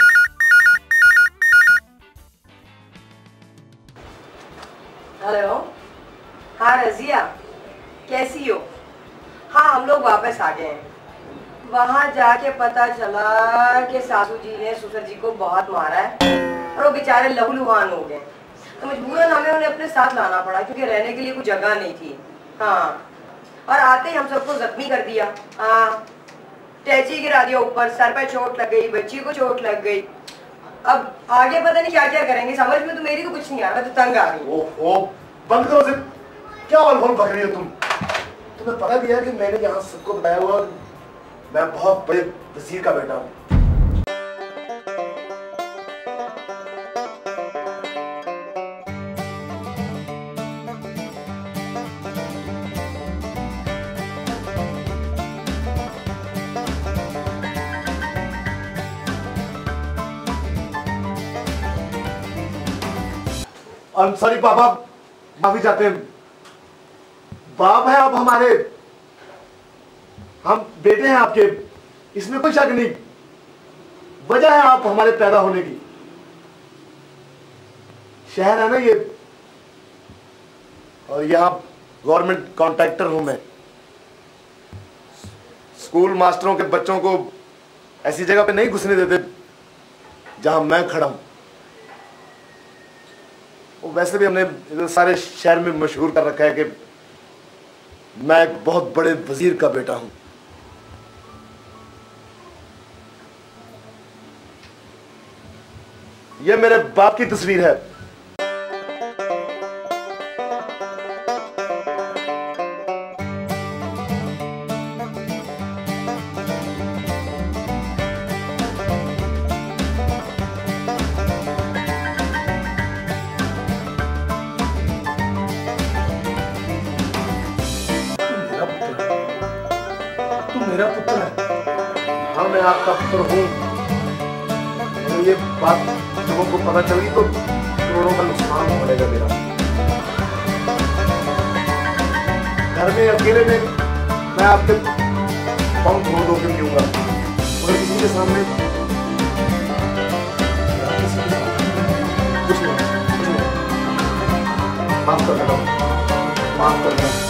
हेलो, हाँ रजिया, कैसी हो? हाँ हम लोग वापस आ गए हैं। वहाँ जाके पता चला कि सासू जी ने ससुर जी को बहुत मारा है और वो बेचारे लहूलुहान हो गए, तो मजबूरन हमें उन्हें अपने साथ लाना पड़ा क्योंकि रहने के लिए कोई जगह नहीं थी। हाँ, और आते ही हम सबको जख्मी कर दिया। हाँ, टैची गिरा दिया ऊपर, सर पे चोट लग गई, बच्ची को चोट लग गई। अब आगे पता नहीं क्या क्या करेंगे, समझ में तो मेरी तो कुछ नहीं आ रहा, तो तंग आ गई। ओहो, बंद करो सिर्फ, क्या वाल बक रही हो तुम? तुम्हें पता भी है कि मैंने यहाँ सबको बताया हुआ मैं बहुत बड़े वजीर का बेटा हूँ। सॉरी पापा, माफी चाहते हैं। बाप है आप हमारे, हम बेटे हैं आपके, इसमें कोई शक नहीं। वजह है आप हमारे पैदा होने की। शहर है ना ये, और यहां गवर्नमेंट कॉन्ट्रैक्टर हूं मैं। स्कूल मास्टरों के बच्चों को ऐसी जगह पे नहीं घुसने देते जहां मैं खड़ा हूं। वैसे भी हमने सारे शहर में मशहूर कर रखा है कि मैं एक बहुत बड़े वजीर का बेटा हूं। यह मेरे बाप की तस्वीर है। मेरा पुत्र है। हाँ मैं आपका पुत्र हूँ। तो ये बात लोगों को पता चली तो करोड़ों का नुकसान पड़ेगा मेरा। घर में अकेले में मैं आपके पाँव धो धो के पीऊंगा, और किसी के सामने कुछ नहीं, कुछ नहीं। माफ कर देना, माफ कर देना।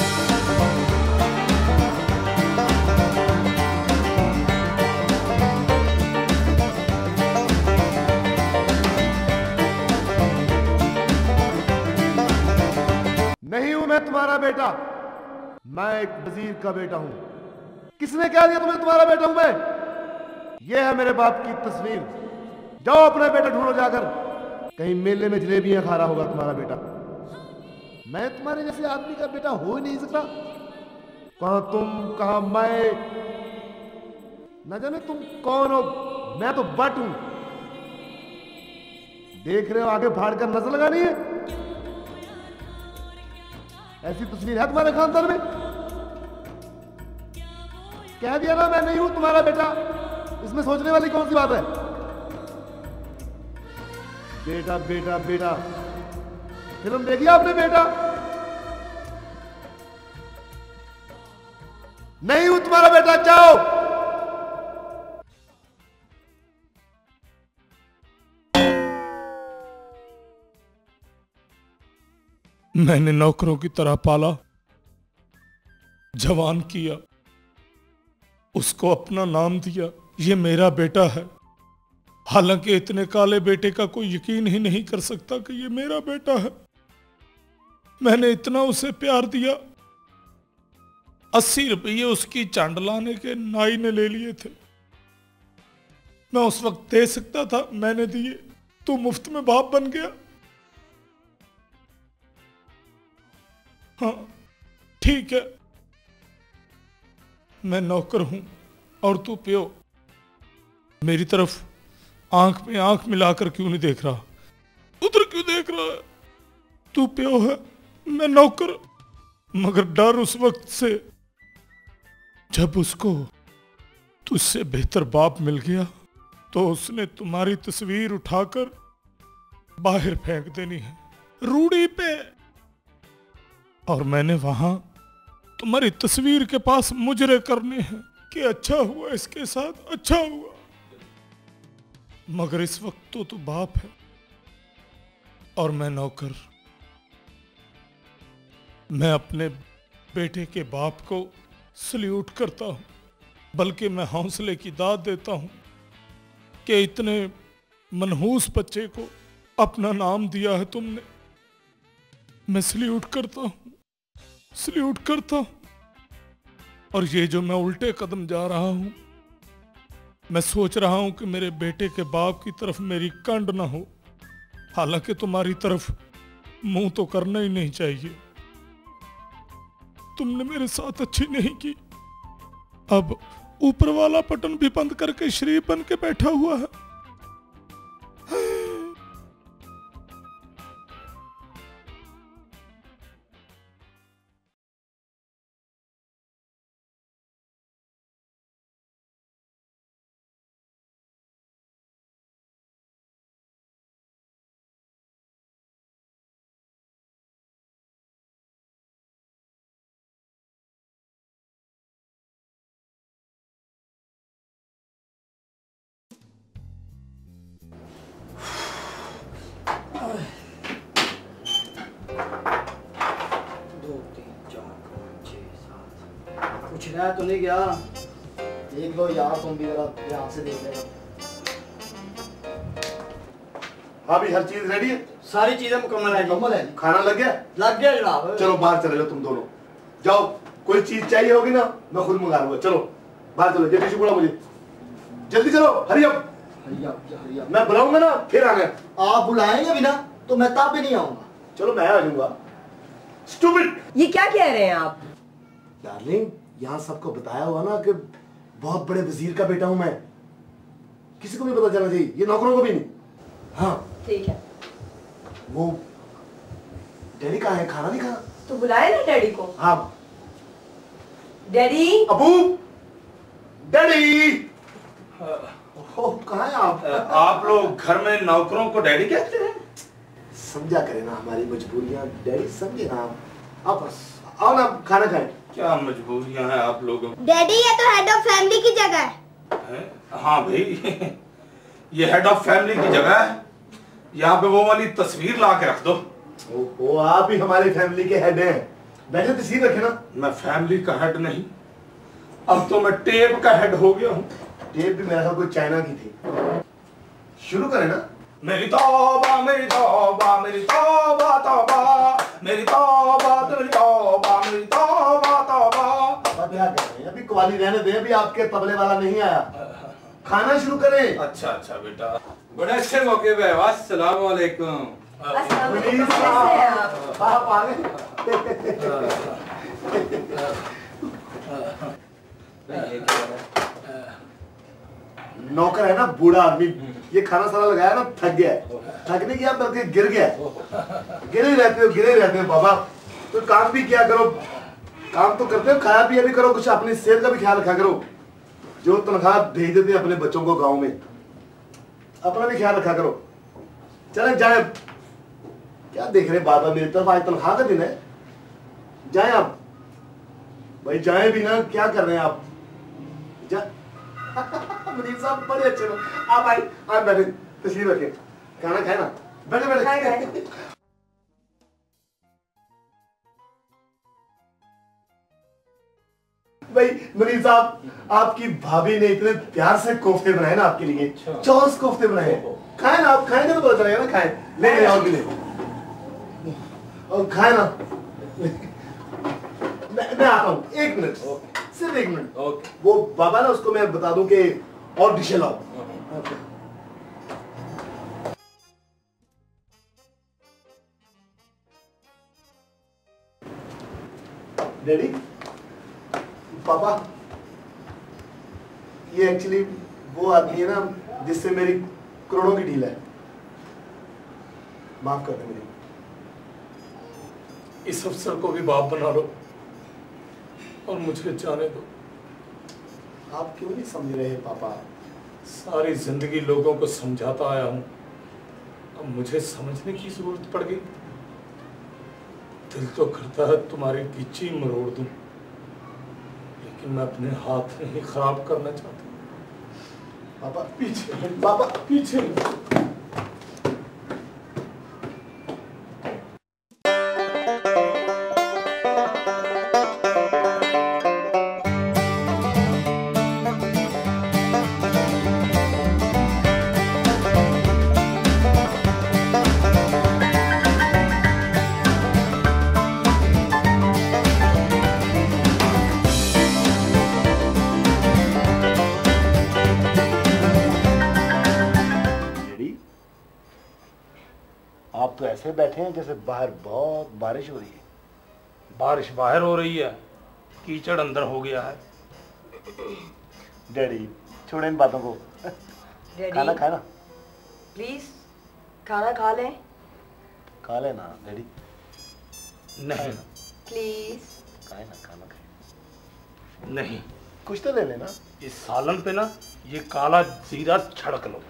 नहीं हूं मैं तुम्हारा बेटा, मैं एक वजीर का बेटा हूं। किसने कह दिया तुम्हें तुम्हारा बेटा हूं मैं? यह है मेरे बाप की तस्वीर। जाओ अपना बेटा ढूंढो जाकर, कहीं मेले में जलेबियां खा रहा होगा तुम्हारा बेटा। मैं तुम्हारे जैसे आदमी का बेटा हो ही नहीं सकता। कहां तुम, कहां मैं, न जाने तुम कौन हो। मैं तो बट हूं। देख रहे हो आगे फाड़ कर नजर लगानी है। ऐसी तस्वीर है तुम्हारे खानदान में? कह दिया ना मैं नहीं हूं तुम्हारा बेटा, इसमें सोचने वाली कौन सी बात है? बेटा बेटा बेटा, फिल्म देखी आपने बेटा? नहीं हूं तुम्हारा बेटा, जाओ। मैंने नौकरों की तरह पाला, जवान किया, उसको अपना नाम दिया, ये मेरा बेटा है। हालांकि इतने काले बेटे का कोई यकीन ही नहीं कर सकता कि ये मेरा बेटा है। मैंने इतना उसे प्यार दिया, अस्सी रुपये उसकी चांद लाने के नाई ने ले लिए थे। मैं उस वक्त दे सकता था, मैंने दिए, तू मुफ्त में बाप बन गया। हाँ ठीक है, मैं नौकर हूं और तू प्यो। मेरी तरफ आंख में आंख मिलाकर क्यों नहीं देख रहा? उधर क्यों देख रहा है? तू प्यो है, मैं नौकर। मगर डर उस वक्त से जब उसको तुझसे बेहतर बाप मिल गया, तो उसने तुम्हारी तस्वीर उठाकर बाहर फेंक देनी है, रूढ़ी पे। और मैंने वहां तुम्हारी तस्वीर के पास मुजरे करने हैं कि अच्छा हुआ इसके साथ, अच्छा हुआ। मगर इस वक्त तो तू बाप है और मैं नौकर। मैं अपने बेटे के बाप को सल्यूट करता हूं, बल्कि मैं हौसले की दाद देता हूं कि इतने मनहूस बच्चे को अपना नाम दिया है तुमने। मैं सल्यूट करता हूं, सल्यूट करता हूं। और ये जो मैं उल्टे कदम जा रहा हूं, मैं सोच रहा हूं कि मेरे बेटे के बाप की तरफ मेरी कंड ना हो। हालांकि तुम्हारी तरफ मुंह तो करना ही नहीं चाहिए, तुमने मेरे साथ अच्छी नहीं की। अब ऊपर वाला बटन भी बंद करके शरीफ बन के बैठा हुआ है। कुछ रहा तो नहीं गया? देख लो यार, तुम भी जरा ध्यान से देख लेना। हाँ भी हर चीज रेडी है? सारी चीजें मुकम्मल है। मुकम्मल है। खाना लग गया? लग गया जनाब। चलो बाहर चले लो तुम दोनों, जाओ। कोई चीज चाहिए होगी ना, मैं खुद मंगा लूंगा। चलो बाहर चलो, जल्दी से बुलाओ मुझे, जल्दी चलो, hurry up. Hurry up, hurry up. मैं बुलाऊंगा ना फिर आना। आप बुलाएंगे भी ना तो मैं तब भी नहीं आऊंगा। चलो मैं आ जाऊंगा। स्टूपिड! ये क्या कह रहे हैं आप? डार्लिंग, यहाँ सबको बताया हुआ ना कि बहुत बड़े वजीर का बेटा हूं मैं, किसी को भी पता चलना चाहिए, ये नौकरों को भी नहीं। हाँ ठीक है। वो डैडी कहाँ है? खाना नहीं खाना? तो बुलाए ना डैडी को। हाँ। डैडी। अबू, डैडी। कहाँ है आप? आप लोग घर में नौकरों को डैडी कहते हैं? समझा करें ना हमारी मजबूरियां, डैडी समझे ना आप। आप बस आओ ना, खाना खाएं। क्या मजबूरियां हैं आप लोगों? डैडी ये तो हेड ऑफ फैमिली की जगह है। हाँ भाई, ये हेड ऑफ फैमिली की जगह है। यहाँ पे वो वाली तस्वीर ला के रख दो। ओ, आप ही हमारी फैमिली के हेड हैं, बैठे तस्वीर रखे ना। मैं फैमिली का हेड नहीं, अब तो मैं टेप का हेड हो गया हूँ। टेप भी मेरा ख्याल कोई चाइना की थी। शुरू करें ना। मेरी तौबा मेरी तौबा मेरी तौबा तौबा मेरी तौबा मेरी तौबा मेरी तौबा तौबा। क्या कर रहे हैं? अभी कवाली रहने दें, अभी आपके तबले वाला नहीं आया। खाना शुरू करें। अच्छा अच्छा बेटा, बड़े अच्छे मौके पे। अस्सलाम वालेकुम। आप आ गए। नौकर है ना, बूढ़ा आदमी, ये खाना सारा लगाया ना, थक गया। थक नहीं गया बल्कि गिर गया। गिरे रहते हो गिरे रहते हो बाबा। तो काम भी किया करो, काम तो करते हो, खाया पिया भी करो, कुछ अपनी सेहत का भी ख्याल रखा करो। जो तनख्वाह भेज देते अपने बच्चों को गाँव में, अपना भी ख्याल रखा करो। चले जाए। क्या देख रहे बार बार मेरी तरफ? आज तनख्वाह का दिन है, जाए आप भाई, जाए भी ना, क्या कर रहे हैं आप? जा मुनीर साहब बड़े अच्छे लोग, आप आए, आप बैठे, तशरीफ रखें, खाना खाए ना, बैठे बैठे। भाई मुनीर साहब, आपकी भाभी ने इतने प्यार से कोफ्ते बनाए ना आपके लिए, चौस कोफ्ते बनाए, खाए ना आप, खाएंगे तो पता चलेगा ना, खाए, ले ले और भी ले, और खाए ना। मैं, मैं आता हूँ, एक मिनट, सिर्फ एक मिनट। वो बाबा ना, उसको मैं बता दूं कि और डिशे लाओ। डैडी, पापा, ये एक्चुअली वो आदमी है ना जिससे मेरी करोड़ों की डील है, माफ कर दे मुझे। इस अफसर को भी बाप बना लो और मुझे जाने दो। आप क्यों नहीं समझ रहे पापा? सारी जिंदगी लोगों को समझाता आया हूं, अब मुझे समझने की जरूरत पड़ गई। दिल तो करता है तुम्हारी गिच्ची मरोड़ दूं, लेकिन मैं अपने हाथ नहीं खराब करना चाहता। पापा पीछे, पापा पीछे। आप तो ऐसे बैठे हैं जैसे बाहर बहुत बारिश हो रही है। बारिश बाहर हो रही है, कीचड़ अंदर हो गया है। डैडी छोड़े इन बातों को, खाना खाए ना प्लीज, खाना खा लें। खा लेना डैडी। नहीं प्लीज, खाए ना, खाना खाए। नहीं, कुछ तो ले लेना। इस सालन पे ना ये काला जीरा छड़क लो।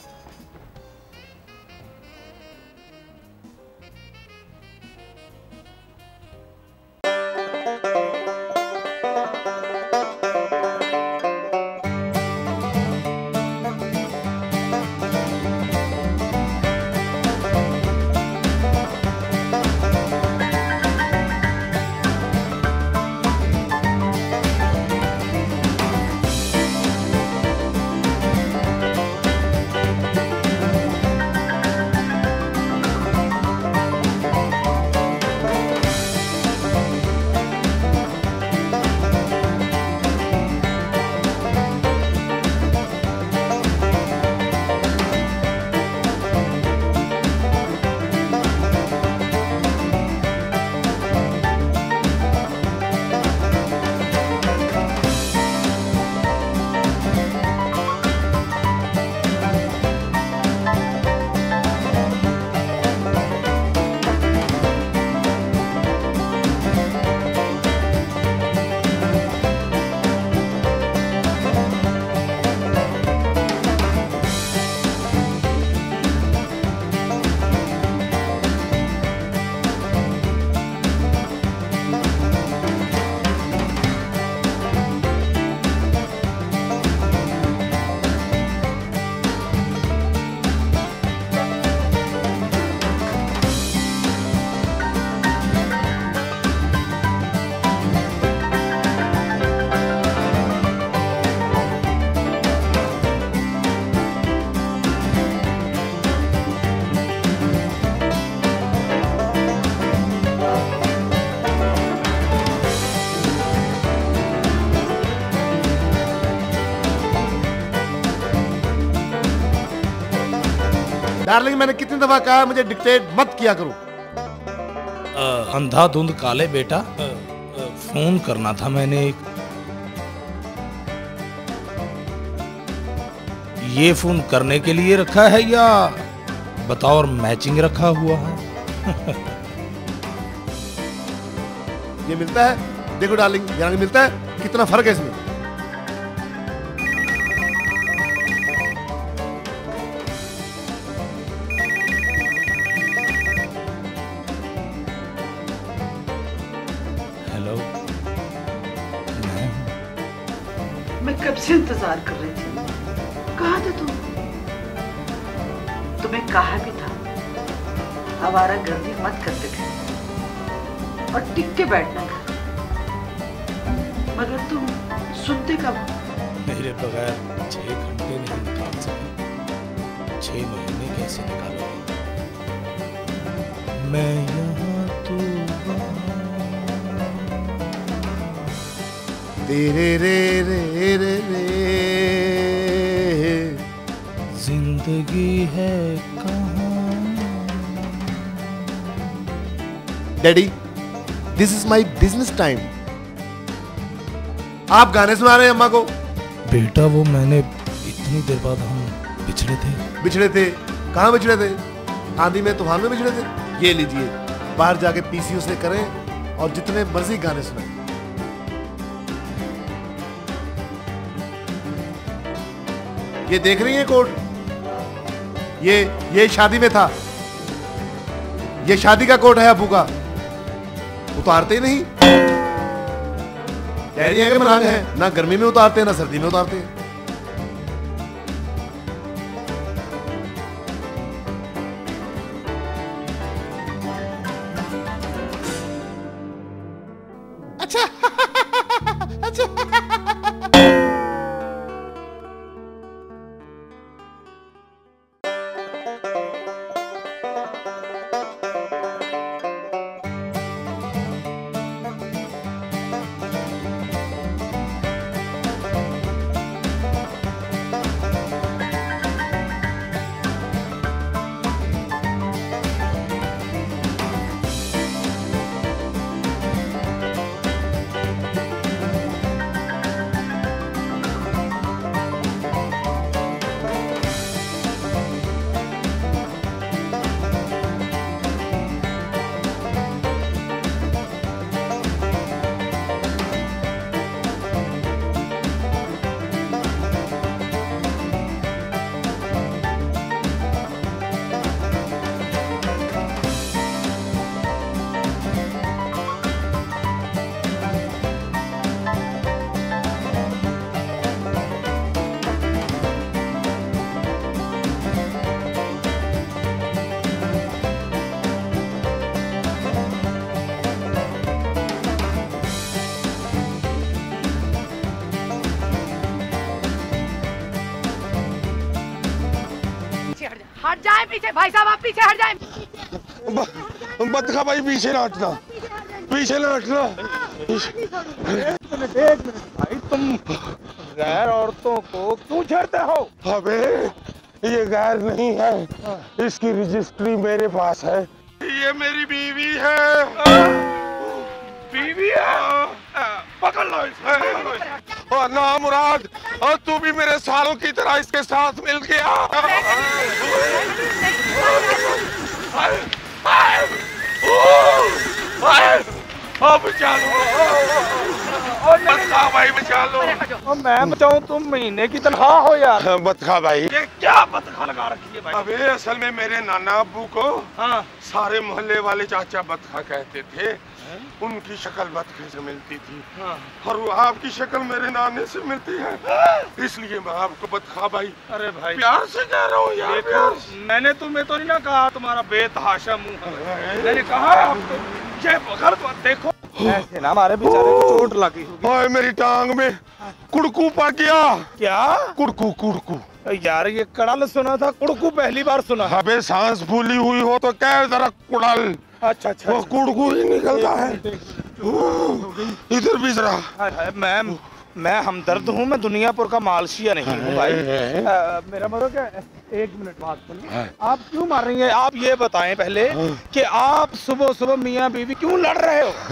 डार्लिंग, मैंने कितनी दफा कहा मुझे डिक्टेट मत किया करो। अंधाधुंध काले बेटा, फोन करना था मैंने एक। ये फोन करने के लिए रखा है या बतौर मैचिंग रखा हुआ है? ये मिलता है, देखो डार्लिंग, यहाँ मिलता है, कितना फर्क है इसमें। कब से इंतजार कर रही थी। कहाँ थे तुम? तुम्हें कहा भी था हमारा गर्दी मत करते थे और टिक के बैठना था, मगर तुम सुनते कब? मेरे बगैर छह घंटे नहीं निकाल सके, छह महीने कैसे निकालोगे? मैं यहाँ तो तेरे रे रे रे रे जिंदगी है कहाँ? Daddy, this is my business time. आप गाने सुना रहे हैं अम्मा को? बेटा वो मैंने इतनी देर बाद हम बिछड़े थे। बिछड़े थे? कहाँ बिछड़े थे? आंधी में तूफान में बिछड़े थे? ये लीजिए, बाहर जाके पीसीओ से करें और जितने मर्जी गाने सुनाएं। ये देख रही हैं कोट? ये ये शादी में था। ये शादी का कोट है अबू का। उतारते ही नहीं। कह रही है कि मनांग है, ना गर्मी में उतारते हैं ना सर्दी में उतारते हैं। अच्छा अच्छा हट जाए पीछे भाई साहब, आप पीछे हट जाए। बदखा भाई पीछे ना हटना, पीछे ना हटना। एक मिनट एक मिनट भाई, तुम गैर औरतों को क्यों छेड़ते हो? अबे ये गैर नहीं है, इसकी रजिस्ट्री मेरे पास है। ये मेरी बीवी है। बीवी है? पकड़ लो इसे। और ना मुराद, और तू भी मेरे सालों की तरह इसके साथ मिल गया। अब बचा लो, बदखा भाई बचा लो। और मैं बचाऊं, तुम महीने की तनख्वाह हो यार। बदखा भाई, ये क्या बदखा लगा रखी है भाई? अबे असल में मेरे नाना अब्बू को हाँ सारे मोहल्ले वाले चाचा बदखा कहते थे। उनकी शक्ल बदखे से मिलती थी हाँ। और वो आपकी शक्ल मेरे नाने से मिलती है, इसलिए मैं आपको बदखा भाई अरे भाई प्यार से कह रहा हूँ यार। प्यार मैंने तुम्हें तो नहीं ना कहा तुम्हारा बेतहाशा मुंह है। मैंने कहा आप तो ये पकड़ तो देखो, ऐसे ना हमारे बेचारे को चोट लगी होगी। ओए मेरी टांग में कुड़कू पड़ गया। क्या? कुड़कू कुड़कू यार ये कड़ल सुना था, कुड़कू पहली बार सुना। अबे सांस फूली हुई हो तो क्या जरा कुड़ल। अच्छा अच्छा, वो कुड़कू ही निकलता है। इधर भी जरा। मैं मैं हमदर्द हूँ, मैं दुनियापुर का मालशिया नहीं हूँ भाई। आ, मेरा मतलब क्या, एक मिनट बात सुनिए। आप क्यों मार रही हैं? आप ये बताएं पहले कि आप सुबह सुबह मियाँ बीवी क्यों लड़ रहे हो?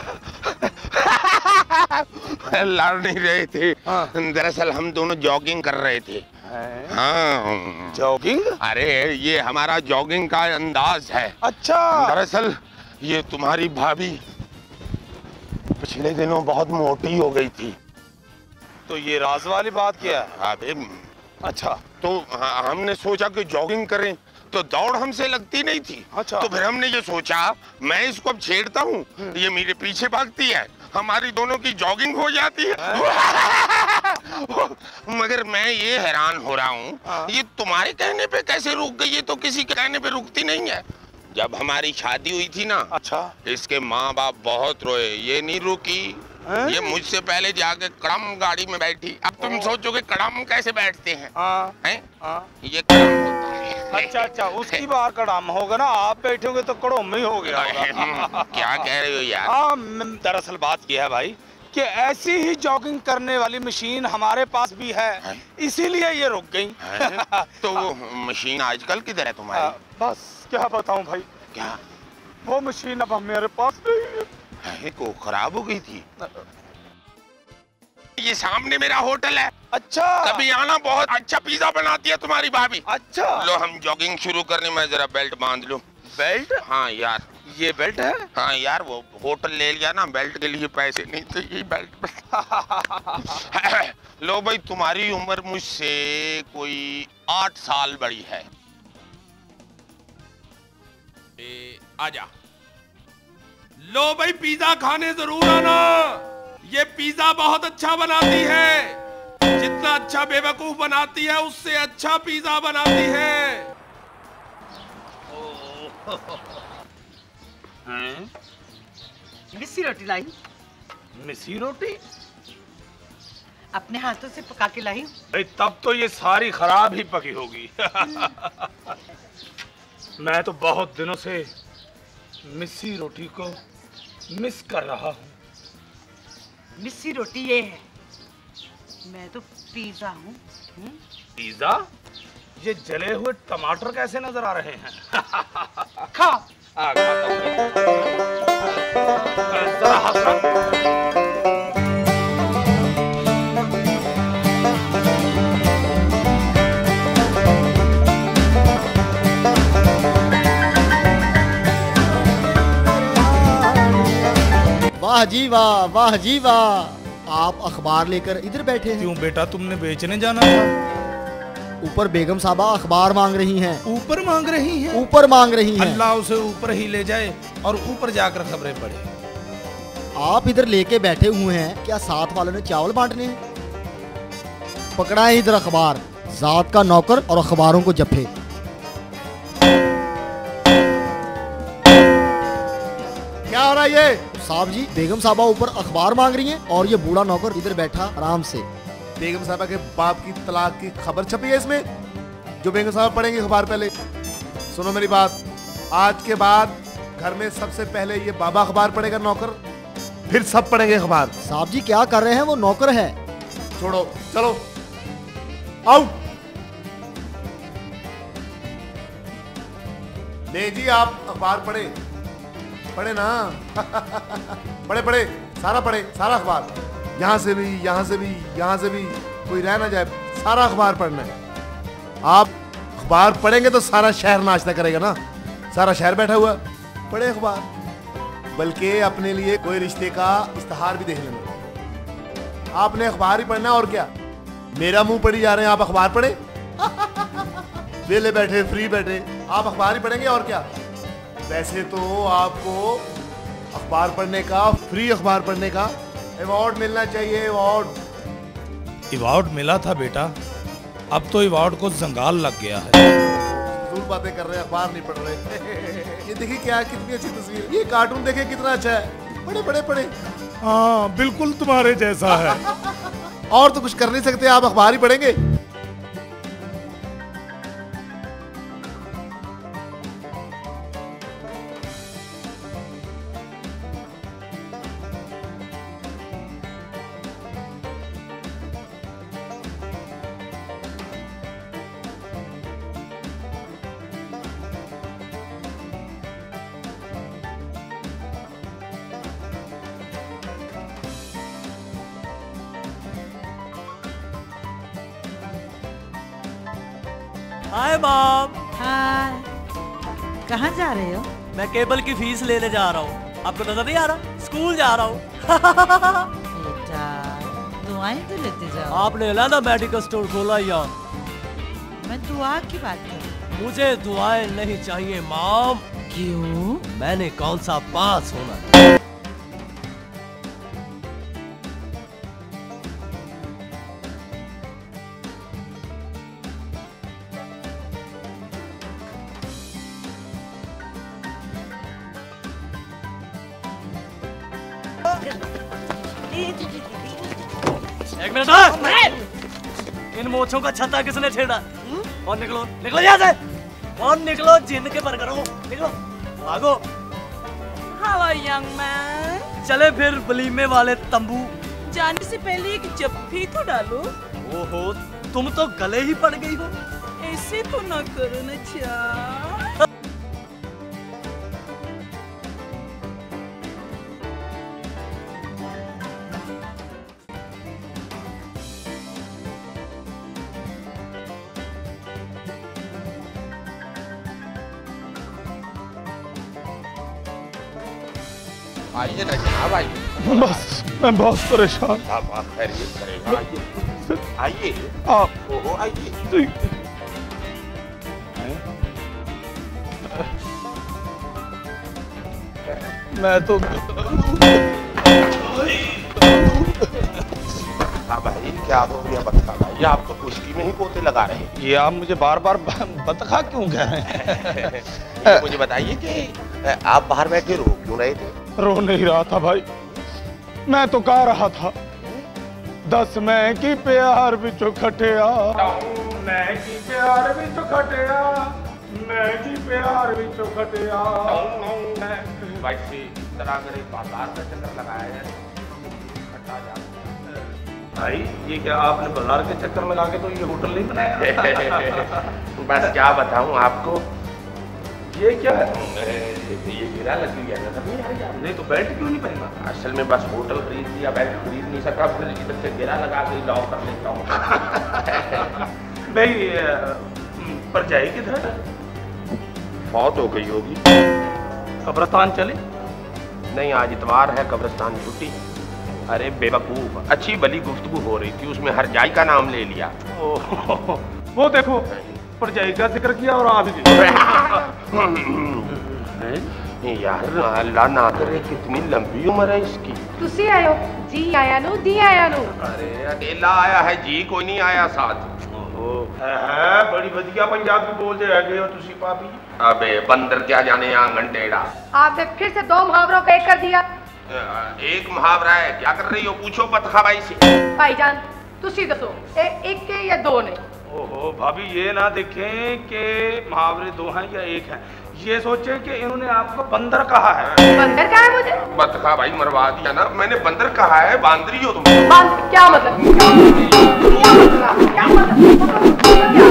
लड़ नहीं रहे थे, दरअसल हम दोनों जॉगिंग कर रहे थे। हाँ जॉगिंग? अरे ये हमारा जॉगिंग का अंदाज है। अच्छा। दरअसल ये तुम्हारी भाभी पिछले दिनों बहुत मोटी हो गई थी। तो ये राज वाली बात क्या है? अबे अच्छा, तो हमने सोचा कि जॉगिंग करें, तो दौड़ हमसे लगती नहीं थी। अच्छा। तो फिर हमने ये सोचा मैं इसको अब छेड़ता हूँ, ये मेरे पीछे भागती है, हमारी दोनों की जॉगिंग हो जाती है। मगर मैं ये हैरान हो रहा हूँ, ये तुम्हारे कहने पे कैसे रुक गई? ये तो किसी के कहने पे रुकती नहीं है। जब हमारी शादी हुई थी ना, अच्छा, इसके माँ बाप बहुत रोए, ये नहीं रुकी। ये मुझसे पहले जाके कड़म गाड़ी में बैठी। अब तुम सोचोगे कड़म कैसे बैठते हैं? हैं? ये कड़म होता है। अच्छा अच्छा, उसकी बात कड़म होगा ना, आप बैठोगे तो कड़म ही हो गया होगा। क्या कह रहे हो यार? हाँ, दरअसल बात यह है भाई कि ऐसी ही जॉगिंग करने वाली मशीन हमारे पास भी है, इसीलिए ये रुक गई। तो वो मशीन आजकल किधर है तुम्हारी? बस क्या बताऊं भाई। क्या? वो मशीन अब मेरे पास नहीं है। को खराब हो गई थी। ये सामने मेरा होटल है। अच्छा, कभी आना, बहुत अच्छा पिज्जा बनाती है तुम्हारी भाभी। अच्छा, लो हम जॉगिंग शुरू करने में, जरा बेल्ट बांध लो। बेल्ट? हाँ यार, ये बेल्ट है? हाँ यार, वो होटल ले लिया ना, बेल्ट के लिए पैसे नहीं तो ये बेल्ट। लो भाई, तुम्हारी उम्र मुझसे कोई आठ साल बड़ी है। ए, आजा। लो भाई, पिज्जा खाने जरूर आना। ये पिज्जा बहुत अच्छा बनाती है। जितना अच्छा बेवकूफ बनाती है, उससे अच्छा पिज्जा बनाती है। मिस्सी रोटी लाई। मिस्सी रोटी अपने हाथों से पका के लाई। भाई तब तो ये सारी खराब ही पकी होगी। मैं तो बहुत दिनों से मिस्सी रोटी को मिस कर रहा हूँ। मिस्सी रोटी ये है, मैं तो पिज्जा हूँ। पिज्जा? ये जले हुए टमाटर कैसे नजर आ रहे हैं? खा। आ, खाता हूँ। जरा हंसना। वाह जी वाह, वाह जी वाह। आप अखबार लेकर इधर बैठे हैं? क्यों बेटा, तुमने बेचने जाना था? ऊपर बेगम साहबा अखबार मांग रही हैं। ऊपर मांग रही हैं? ऊपर मांग रही हैं। अल्लाह उसे ऊपर ही ले जाए और ऊपर जाकर खबरें पढ़े। आप इधर लेके बैठे हुए हैं, क्या साथ वालों ने चावल बांटने हैं? पकड़ा है इधर अखबार, जात का नौकर और अखबारों को जफ्फे। क्या हो रहा है ये? साहब जी, बेगम साहबा ऊपर अखबार मांग रही हैं और ये बूढ़ा नौकर इधर बैठा आराम से। बेगम साहबा के बाप की तलाक की खबर छपी है इसमें, जो बेगम साहबा पढ़ेंगे अखबार पहले। सुनो मेरी बात, आज के बाद घर में सबसे पहले ये बाबा अखबार पढ़ेगा, नौकर, फिर सब पढ़ेंगे अखबार। साहब जी क्या कर रहे हैं, वो नौकर है। छोड़ो, चलो आओ। ले जी, आप अखबार पढ़े पढ़े ना। पढ़े पढ़े सारा पढ़े, सारा अखबार, यहाँ से भी, यहाँ से भी, यहाँ से भी, कोई रह ना जाए, सारा अखबार पढ़ना है। आप अखबार पढ़ेंगे तो सारा शहर नाश्ता करेगा ना, सारा शहर बैठा हुआ। पढ़े अखबार, बल्कि अपने लिए कोई रिश्ते का इश्तहार भी देख लेना। आपने अखबार ही पढ़ना, और क्या। मेरा मुंह पढ़ी जा रहे हैं, आप अखबार पढ़े। वेले बैठे, फ्री बैठे, आप अखबार ही पढ़ेंगे, और क्या। वैसे तो आपको अखबार पढ़ने का, फ्री अखबार पढ़ने का अवार्ड मिलना चाहिए। अवार्ड अवार्ड मिला था बेटा, अब तो अवार्ड को जंगाल लग गया है। दूर बातें कर रहे हैं, अखबार नहीं पढ़ रहे। ये देखिए क्या, कितनी अच्छी तस्वीर, ये कार्टून देखिए कितना अच्छा है। पढ़े पढ़े पढ़े। हाँ बिल्कुल तुम्हारे जैसा है। और तो कुछ कर नहीं सकते, आप अखबार ही पढ़ेंगे। Hi mom. हाय। कहाँ जा रहे हो? मैं केबल की फीस लेने जा रहा हूँ। आपको नजर नहीं आ रहा? स्कूल जा रहा हूँ। बेटा दुआएं तो लेते जाओ। आपने ना मेडिकल स्टोर खोला यार। मैं दुआ की बात कर रही हूँ। मुझे दुआएं नहीं चाहिए मॉम। क्यों? मैंने कौन सा पास होना। एक मिनट हाँ। इन मोछों का छत्ता किसने छेड़ा? और निकलो निकलो यहाँ से, और निकलो जिन के बर्गर हो, निकलो भागो। Hello, young man. चले फिर वलीमे वाले तंबू। जाने से पहले एक जप्फी तो डालो। ओहो, तुम तो गले ही पड़ गई हो। ऐसे तो ना करो ना चाह। आइए ना जनाब, आइए। बस मैं बहुत परेशान। आप आप खैरियत करेगा, आइए आइए आप ओहो आइए। ठीक। मैं तो हाँ भाई, क्या हो गया बतखा भाई? आप तो खुशकी में ही पोते लगा रहे हैं। ये आप मुझे बार बार बतखा क्यों कह रहे हैं? ये मुझे बताइए कि आप बाहर बैठे रो क्यों रहे थे? रो नहीं रहा था भाई, मैं तो कह रहा था दस मैं की प्यार बिचो खटिया, मैं की प्यार बिचो खटिया, मैं की प्यार बिचो खटिया। वैसे इस तरह अगर एक बाजार का चक्कर लगाया है खट्टा जा भाई, ये क्या आपने बाजार के चक्कर में लाके तो ये होटल नहीं बनाया? बस क्या बताऊं आपको, ये क्या है? ये गिरा लगी है ना तभी यार। नहीं तो बेल्ट क्यों नहीं पहना? असल में बस होटल खरीद लिया, बेल्ट खरीद नहीं सका, फिर इधर से गिरा लगा के लॉक कर लेता हूँ। भाई पर जाए किधर? फौत हो गई होगी। कब्रिस्तान चले? नहीं, आज इतवार है, कब्रिस्तान छुट्टी। अरे बेवकूफ, अच्छी भली गुफ्तगू हो रही थी, उसमें हर जाई का नाम ले लिया। ओह, वो देखो परजाई का जिक्र किया और आप ही यार अल्लाह ना करे, कितनी लंबी उम्र है इसकी। तुसी आयो जी आया नो दी आया नो। अरे अकेला आया है जी, कोई नहीं आया साथ। है बड़ी बढ़िया पंजाबी बोल रहे गए हो तुसी पापी। अबे बंदर क्या जाने आंगन टेढ़ा। आपने फिर से दो मुहावरों का एक कर दिया। एक मुहावरा है, क्या कर रही हो? पूछो बतखा भाई से। भाईजान तुसी दसो ए, एक के या दो ने? ओहो भाभी, ये ना देखें कि मुहावरे दो हैं या एक है, ये सोचें कि इन्होंने आपको बंदर कहा है। बंदर कहा है मुझे? बतखा भाई मरवा दिया ना, मैंने बंदर कहा है, बांदरी हो तुम। बांद क्या मतलब? क्या मतलब? क्या मतलब?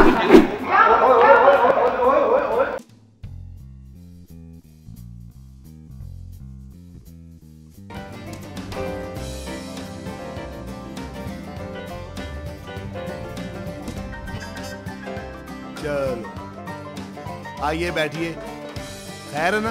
चलो आइए बैठिए, खैर है ना?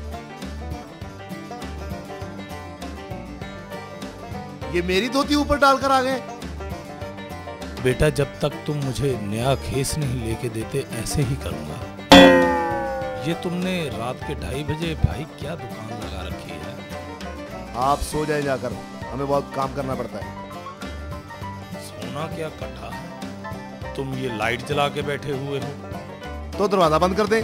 ये मेरी धोती ऊपर डालकर आ गए। बेटा, जब तक तुम मुझे नया खेस नहीं लेके देते ऐसे ही करूंगा। ये तुमने रात के ढाई बजे भाई क्या दुकान लगा रखी है? आप सो जाए जाकर, हमें बहुत काम करना पड़ता है। सोना क्या कट्ठा है, तुम ये लाइट जला के बैठे हुए हो। तो दरवाजा बंद कर दे।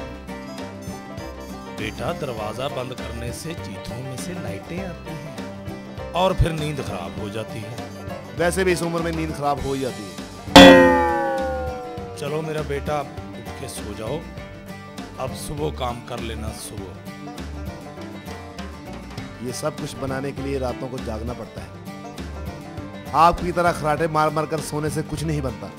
बेटा, दरवाजा बंद करने से चीथों में से लाइटें आती हैं और फिर नींद खराब हो जाती है। वैसे भी इस उम्र में नींद खराब हो ही जाती है। चलो मेरा बेटा, उठ के सो जाओ, अब सुबह काम कर लेना। सुबह ये सब कुछ बनाने के लिए रातों को जागना पड़ता है। आपकी तरह खराटे मार मार कर सोने से कुछ नहीं बनता।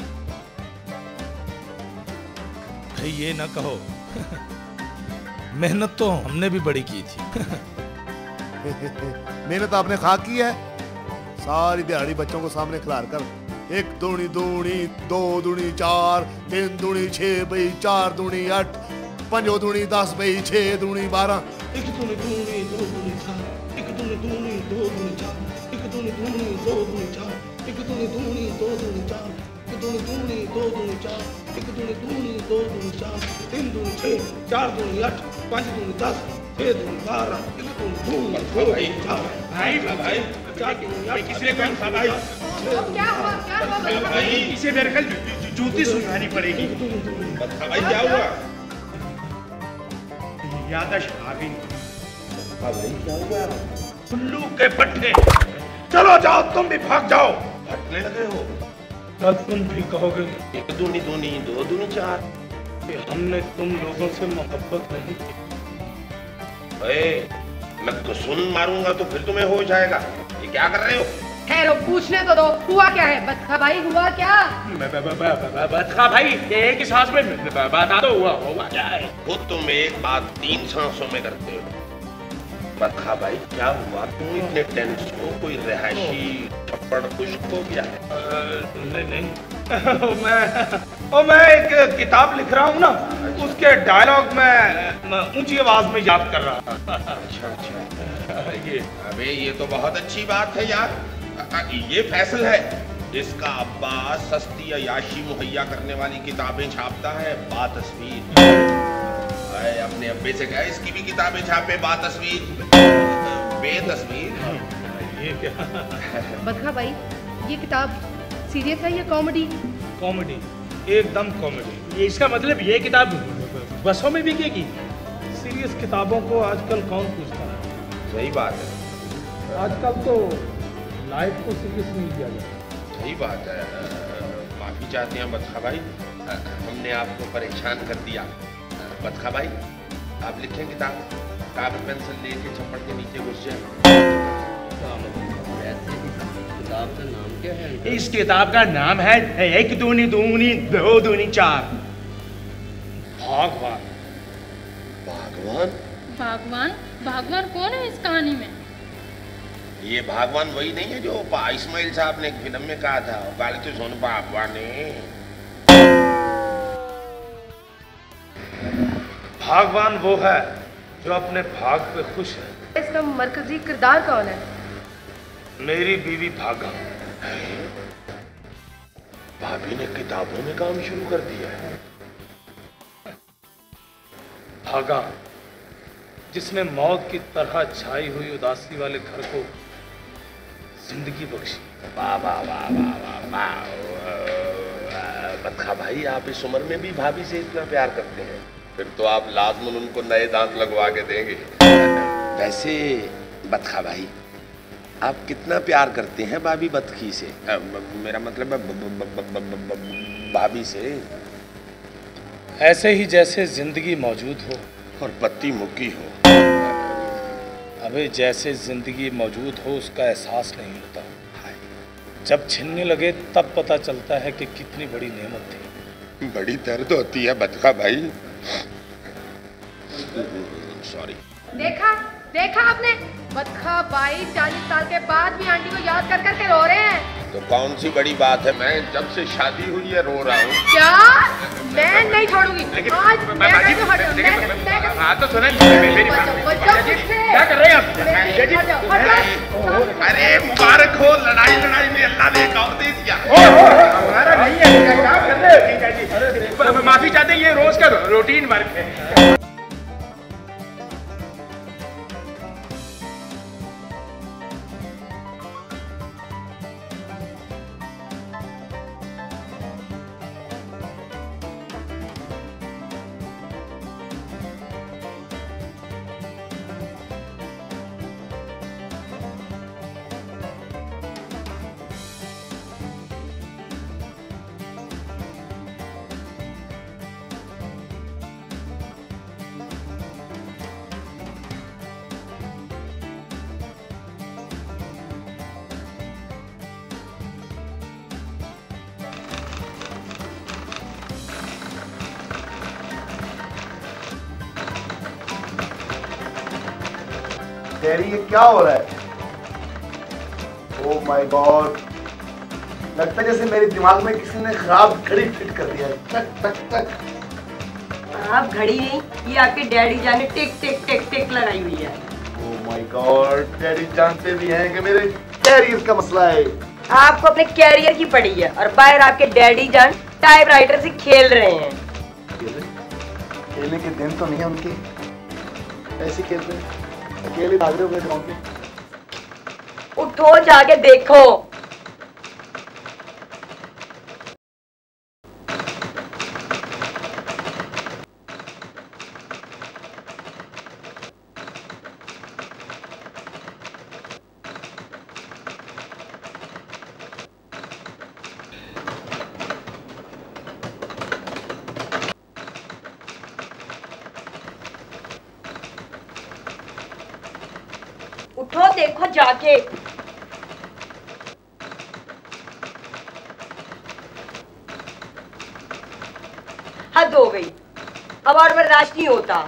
भाई ये ना कहो, मेहनत तो हमने भी बड़ी की थी। मेहनत आपने खा की है, सारी दिहाड़ी बच्चों को सामने खिलार कर, एक दूनी दूनी, दो दूनी चार, तीन दूनी छह बई, चार दूनी आठ, पंजो दूनी दस बई, छह दूनी बारह, एक दूनी दूनी दो दूनी चार, एक दूनी दूनी दो दूनी चार, एक दूनी दूनी दो दूनी चार, एक दूनी दूनी दो दूनी चार, एक दूनी दूनी दो दूनी चार, एक दूनी दूनी दो दूनी चार, तीन दूनी छह, चार दूनी आठ, पाँच दूनी दस, छह दूनी बारह, एक दूनी दूनी दो दूनी चार, भाई भाई चार दूनी आठ, किसने कौन सा भाई? क्या हुआ? क्या हुआ? भाई इसे मेरे कल जूती सुनानी पड़ेगी। भाई क्या हुआ? यादश आ गई। भाई क्या हुआ? उल्लू के पट्टे। चलो जाओ, तुम भी भाग जाओ। हटने लगे हो? कल तुम भी कहोगे एक दूनी दूनी दो दूनी चार कि हमने तुम लोगों से मोहब्बत नहीं की। ए, मैं सुन मारूंगा तो फिर तुम्हें हो जाएगा। ये क्या कर रहे हो? ठहरो, पूछने तो दो, हुआ क्या है? बदखा भाई हुआ क्या? बदखा भाई एक ही सांस में बता दो, हुआ हुआ क्या है? खुद तुम एक बात तीन सांसों में करते हो। बदखा भाई क्या हुआ? तुम इतने टेंस हो? कोई रिहायशी थप्पड़ कुछ हो गया है? नहीं नहीं मैं ओ मैं एक किताब लिख रहा हूँ ना, उसके डायलॉग में ऊंची आवाज में याद कर रहा था। अच्छा अच्छा ये अबे ये तो बहुत अच्छी बात है यार। ये फैसल है, इसका अब्बा सस्ती अयाशी मुहैया करने वाली किताबें छापता है, बातस्वीर। अपने अब्बे से कहा इसकी भी किताबें छापे, बातस्वीर बेतस्वीर। ये क्या? बदखा भाई ये किताब सीरियस है या कॉमेडी? कॉमेडी, एकदम कॉमेडी। ये इसका मतलब ये किताब बसों में बिकेगी? सीरियस किताबों को आजकल कौन पूछता है? सही बात है। आजकल तो लाइफ को सीरियस नहीं किया जाता। सही बात है। माफी चाहते हैं बदखा भाई, हमने आपको परेशान कर दिया। बदखा भाई आप लिखें किताब, कागज पेंसिल लेके छप्पड़ के नीचे घुस जाए। किताब का नाम क्या है? इस किताब का नाम है एक दूनी दूनी दो दूनी चार। भागवान। भागवान? भागवान? भागवान कौन है इस कहानी में? ये भागवान वही नहीं है जो इस्माइल साहब ने एक फिल्म में कहा था, गाली तो सुन भागवान ने। भागवान वो है जो अपने भाग पे खुश है। इसका मरकजी किरदार कौन है? मेरी बीवी भागा। भाभी ने किताबों में काम शुरू कर दिया है। भागा जिसने मौत की तरह छाई हुई उदासी वाले घर को जिंदगी बख्शी। वाह वाह वाह वाह वाह वाह। बदखा भाई आप इस उम्र में भी भाभी से इतना प्यार करते हैं, फिर तो आप लाजमन उनको नए दांत लगवा के देंगे। वैसे बदखा भाई आप कितना प्यार करते हैं भाभी बदखी से? आ, मेरा मतलब है भाभी से। ऐसे ही जैसे जिंदगी मौजूद हो और बत्ती मुक्की हो। अबे जैसे जिंदगी मौजूद हो उसका एहसास नहीं होता, जब छिनने लगे तब पता चलता है कि कितनी बड़ी नेमत थी। बड़ी दर्द होती है बदखा भाई। सॉरी। देखा देखा आपने? बदखा भाई चालीस साल के बाद भी आंटी को याद कर करके रो रहे हैं। तो कौन सी बड़ी बात है, मैं जब से शादी हुई है रो रहा हूँ। क्या? मैं नहीं छोड़ूंगी आज। मैं नहीं हटूंगी। हाँ तो सुने मेरी क्या कर रहे हैं आप? अरे मुबारक हो, लड़ाई लड़ाई में अल्लाह ने एक और दे दिया। हमारा नहीं है, क्या कर रहे हो जीजा जी? माफी चाहते हैं, ये रोज का रूटीन वर्क है। डैडी ये क्या हो रहा है? ओह माय गॉड, लगता है जैसे मेरे दिमाग में किसी ने खराब घड़ी फिट कर दिया है। टक टक टक। आप घड़ी नहीं, ये आपके डैडी जान ने टिक टिक टिक टिक लगाई हुई है। ओह माय गॉड, डैडी जानते भी हैं कि मेरे कैरियर का मसला है। आपको अपने कैरियर की पड़ी है और बाहर आपके डैडी जान टाइपराइटर से खेल रहे हैं। खेलने के दिन तो नहीं है उनके, ऐसे खेल रहे हैं, अकेले भाग रहे हो ग्राउंड पे। उठो जाके देखो। उठो देखो जाके। हद हो गई, अब और बर्दाश्त नहीं होता।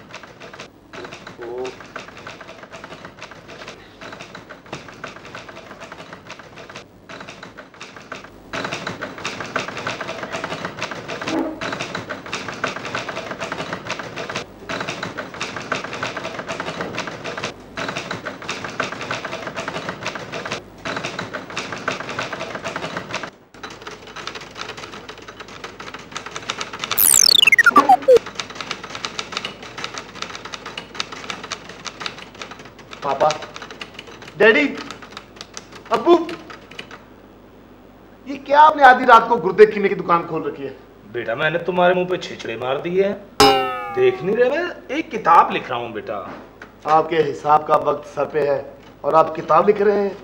पापा, डैडी, अब्बू, ये क्या आपने आधी रात को गुर्दे कीमे की दुकान खोल रखी है? बेटा मैंने तुम्हारे मुंह पे छिछड़े मार दिए हैं, देख नहीं रहे? मैं एक किताब लिख रहा हूँ बेटा। आपके हिसाब का वक्त सर पे है और आप किताब लिख रहे हैं।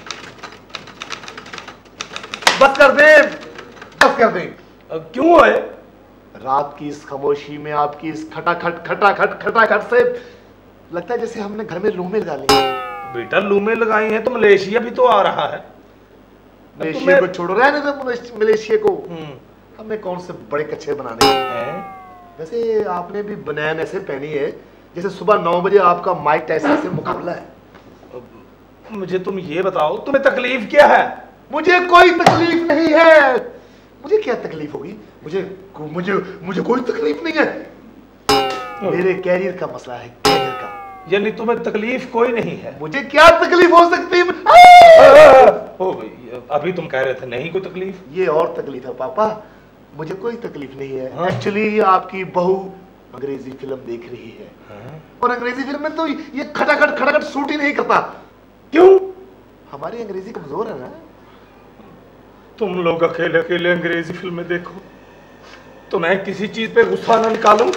बस कर दे, बस कर दे। क्यों है? रात की इस खामोशी में आपकी इस खटाखट खटाखट खटाखट से लगता है जैसे हमने घर में लूमें लगा ली। बेटा लूमें लगाई हैं तो मलेशिया भी तो आ रहा है। मलेशिया को छोड़ो, रहने दो मलेशिया को। हमें कौन से बड़े कच्चे बनाने हैं? वैसे आपने भी बनैन ऐसे पहनी है जैसे सुबह नौ बजे आपका माइक टाइसन से मुकाबला है। मुझे तुम ये बताओ तुम्हें तकलीफ क्या है? मुझे कोई तकलीफ नहीं है। मुझे क्या तकलीफ होगी? मुझे मुझे मुझे कोई तकलीफ नहीं है। मेरे कैरियर का मसला है, कैरियर का। यानी तुम्हें तकलीफ कोई नहीं है? मुझे क्या तकलीफ हो सकती है? हो गई, अभी तुम कह रहे थे नहीं कोई तकलीफ। ये और तकलीफ है पापा, मुझे कोई तकलीफ नहीं है। एक्चुअली आपकी बहू अंग्रेजी फिल्म देख रही है। हाँ? और अंग्रेजी फिल्म में तो ये खटाखट खटाखट सूट ही नहीं करता। क्यों? हमारी अंग्रेजी कमजोर है ना। तुम लोग अकेले अकेले अंग्रेजी फिल्में देखो तो मैं किसी चीज पे गुस्सा न निकालूं।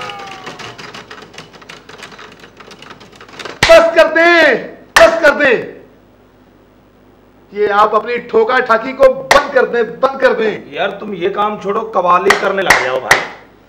बस कर दे, बस कर दे। ये आप अपनी ठोका ठाकी को बंद कर दे, बंद कर दे। यार तुम ये काम छोड़ो, कवाली करने लग जाओ भाई।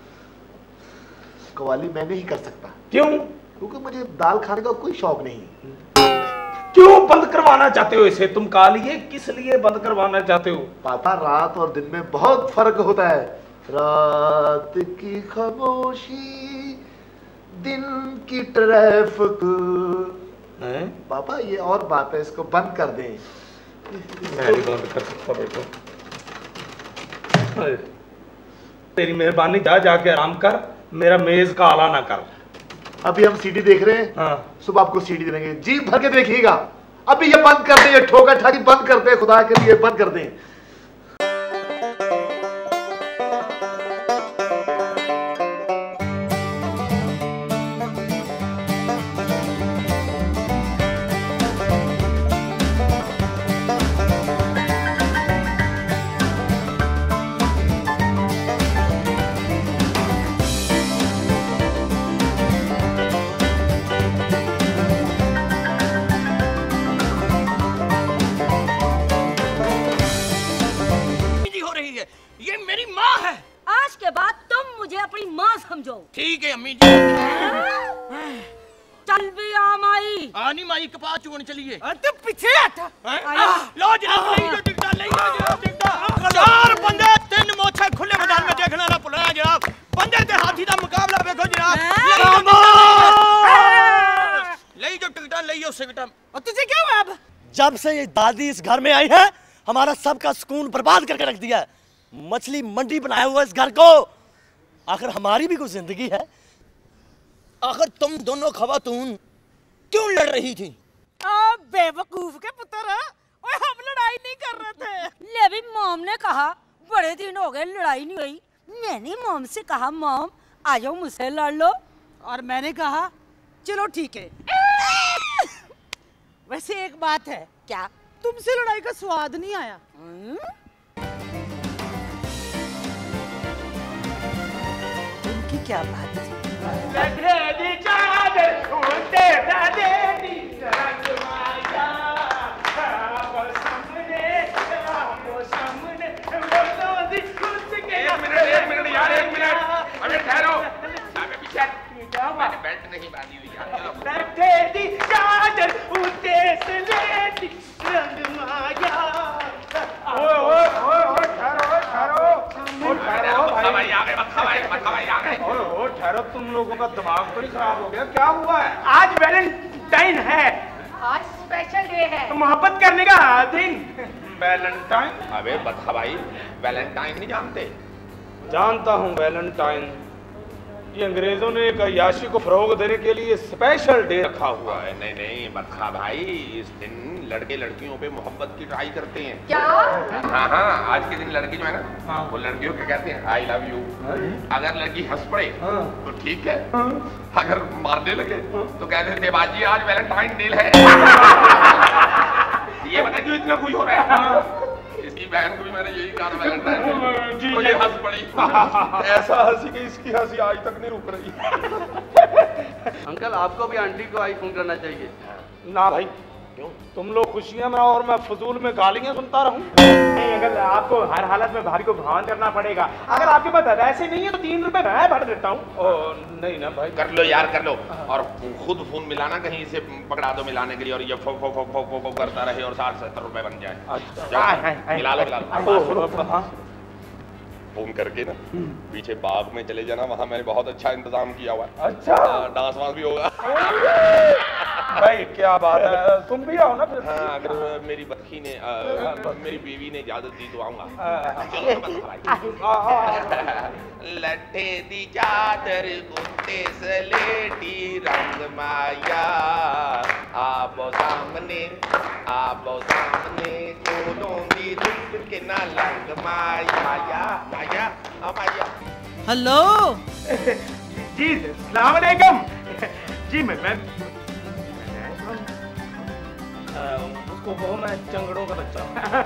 कवाली मैं नहीं कर सकता। क्यों? क्योंकि मुझे दाल खाने का कोई शौक नहीं। क्यों बंद करवाना चाहते हो इसे? तुम कालिए किस लिए बंद करवाना चाहते हो? पापा रात और दिन में बहुत फर्क होता है। रात की खामोशी, दिन की ट्रैफिक। पापा ये और बात है, इसको बंद कर दें। मैं नहीं बंद कर सकता बेटा। तेरी मेहरबानी, जा जाके आराम कर, मेरा मेज का आला ना कर। अभी हम सीडी देख रहे हैं। हाँ। सुबह आपको सीडी देंगे, जी भर के देखिएगा। अभी ये बंद कर दें, ये ठोका ठाकी बंद कर दें, खुदा के लिए बंद कर दें। ठीक है अम्मी जी। चल भी आ माई। आनी माई कपास चुगन चलिए। तो पीछे हट। लो जनाब, नहीं तो टिकटा नहीं तो जनाब टिकटा। चार बंदे तीन मोछे खुले मैदान में देखना ना भुलाया जनाब। बंदे ते हाथी दा मुकाबला देखो जनाब। ले जो टिकटा ले जो सिकटा। और तुझे क्या हुआ अब? जब से ये दादी इस घर में आई है, हमारा सबका सुकून बर्बाद करके रख दिया है। मछली मंडी बनाया हुआ इस घर को। आखिर हमारी भी कोई जिंदगी है। आखिर तुम दोनों खवातून क्यों लड़ रही थी? आ, बेवकूफ के पुत्र, ओए हम लड़ाई नहीं कर रहे थे। ले भी मॉम ने कहा बड़े दिन हो गए लड़ाई नहीं हुई। मैंने मॉम से कहा मॉम आ जाओ मुझसे लड़ लो, और मैंने कहा चलो ठीक है। वैसे एक बात है, क्या तुमसे लड़ाई का स्वाद नहीं आया? उनकी क्या बात थी? बेल्ट नहीं बांधी हुई। ओ ठहरो, तुम लोगों का दिमाग तो नहीं खराब हो गया? क्या हुआ है? आज वैलेंटाइन है। आज स्पेशल डे है, तो मोहब्बत करने का दिन। वैलेंटाइन? अबे बता भाई, वैलेंटाइन नहीं जानते? जानता हूँ वैलेंटाइन। ये अंग्रेजों ने एक अय्याशी को फरोग देने के लिए स्पेशल डे रखा हुआ है। नहीं नहीं बदखा भाई, इस दिन लड़के लड़कियों पे मोहब्बत की ट्राई करते हैं। क्या? हाँ हाँ, आज के दिन लड़की जो है ना, हाँ। वो लड़कियों के कहते हैं आई लव यू। अगर लड़की हंस पड़े हाँ। तो ठीक है, हाँ। अगर मारने लगे हाँ। तो कहते हैं बाजी आज वैलेंटाइन डे है। ये बता क्यों इतना खुश हो रहा है? हाँ। इसकी बहन को भी मैंने यही कहा वैलेंटाइन जी, तो ये हंस पड़ी। ऐसा हंसी कि इसकी हंसी आज तक नहीं रुक रही। अंकल आपको भी आंटी को आईफोन करना चाहिए। ना भाई, क्यों? तुम लोग खुशियां में और मैं फजूल में गालियां सुनता रहूं? नहीं अंकल, आपको हर हालत में भाभी को भगवान करना पड़ेगा। अगर आपके पास ऐसे नहीं है तो तीन रुपए मैं भर देता हूँ। नहीं ना भाई, कर लो यार कर लो। और खुद फोन मिलाना कहीं से पकड़ा दो मिलाने के लिए, और ये फो फो फो फो फो, फो करता रहे और साठ सत्तर रुपए बन जाए। अच्छा मिला लो मिला लो। फोन करके ना पीछे बाग में चले जाना, वहाँ मैंने बहुत अच्छा इंतजाम किया हुआ है। अच्छा, डांस वांस भी होगा। भाई क्या बात है, तुम भी आओ ना फिर। हाँ, अगर मेरी बदखी ने आ, मेरी बीवी ने इजाजत दी तो आऊंगा। लट्ठे दी चादर गुत्ते सलेटी रंग माया, आपो सामने आपो सामने दोनों दी रुक के ना लंग माया माया माया। हेलो जी, सलाम अलैकुम जी। मैं मैं उसको कहो मैं चंगड़ों का बच्चा।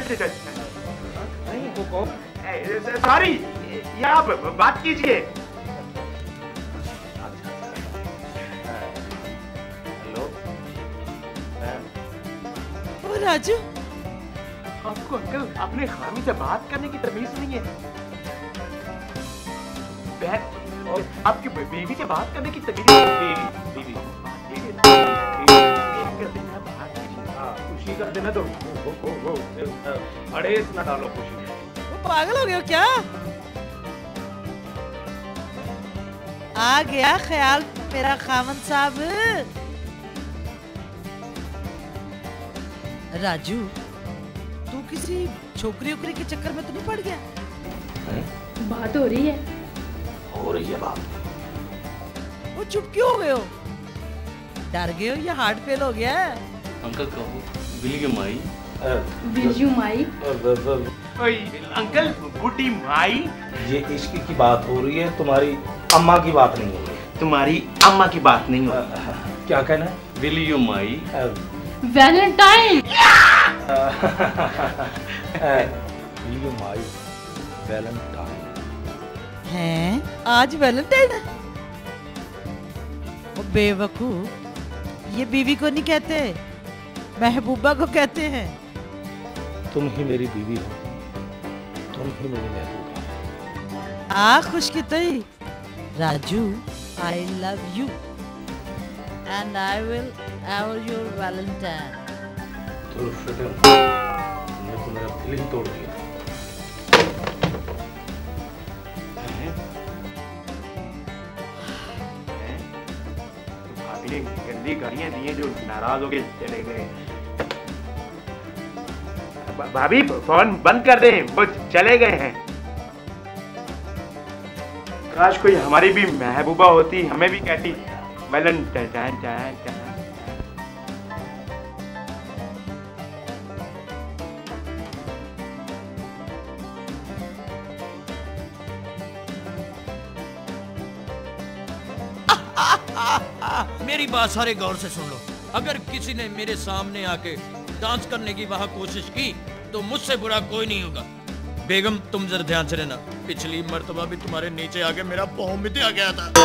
नहीं वो कहो सॉरी, ये आप बात कीजिए। हेलो ओ राजू, आपको अंकल अपने खामी से बात करने की तमीज नहीं है। बहन और आपकी बीवी से बात करने की तमीज नहीं है। बीवी खुशी कर देना तो वो वो वो अड़ेस ना डालो खुशी में। वो पागल हो गए हो क्या? आ गया ख्याल मेरा खामन साहब। राजू, तू किसी छोकरी ओकरी के चक्कर में तो नहीं पड़ गया? बात हो रही है हो रही है बात। वो चुप क्यों हो गए हो? डर गए हो या हार्ट फेल हो गया है? अंकल कहो will you my will you my uncle बुढ़ी माई। ये इश्क की बात हो रही है, तुम्हारी अम्मा की बात नहीं हो रही। तुम्हारी अम्मा की बात नहीं हो रही। क्या कहना है? Will you my valentine. Will you my valentine हैं? आज वैलेंटाइन है? वो बेवकूफ, ये बीवी को नहीं कहते, महबूबा को कहते हैं। तुम ही मेरी बीवी हो, तुम ही मेरी महबूबा। आ खुश की तई Raju, I love you and I will ever your valentine. तो फिर तुमने तो मेरा दिल ही तोड़ दिया। गंदी गालियां दी हैं जो नाराज होके चले गए। भाभी फोन बंद कर दे, वो चले गए हैं। काश कोई हमारी भी महबूबा होती, हमें भी कहती वैलेंटाइन। मेरी बात सारे गौर से सुन लो। अगर किसी ने मेरे सामने आके डांस करने की वहां कोशिश की तो मुझसे बुरा कोई नहीं होगा। बेगम तुम जरा ध्यान से रहना, पिछली मर्तबा भी तुम्हारे नीचे आके मेरा पाँव मिट आ गया था।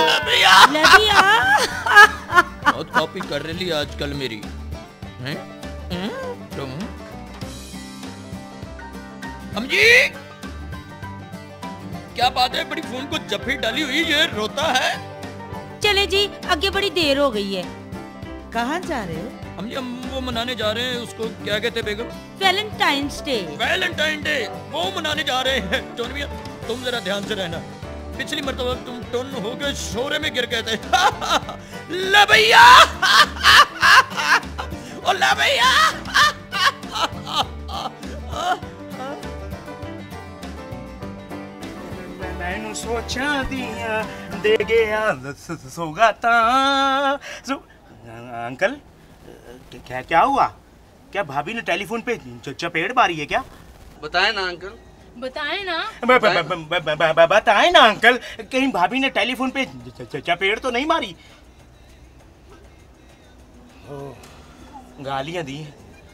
बहुत कॉपी कर रही आजकल मेरी हैं? तुम अम्जी क्या बात है, बड़ी फोन को जफी डाली हुई, ये रोता है। चले जी, आगे बड़ी देर हो गई है। कहाँ जा रहे हो? हम जी हम वो मनाने जा रहे हैं, उसको क्या कहते हैं बेगम? Valentine's Day. वैलेंटाइन डे वो मनाने जा रहे हैं। जोनी भैया तुम जरा ध्यान से रहना, पिछली मर्तबा तुम टुन हो गए शोरे में गिर गए थे। ले भैया, ओ ले भैया। मैंने सोचा दिया दे गया सौगाता। अंकल क्या क्या हुआ? क्या भाभी ने टेलीफोन पे चपेट मारी है क्या? बताए ना अंकल। बताए ना। ब, ब, ब, ब, ब, ब, ब, बताए ना अंकल, कहीं भाभी ने टेलीफोन पे चपेट तो नहीं मारी? गालियां दी।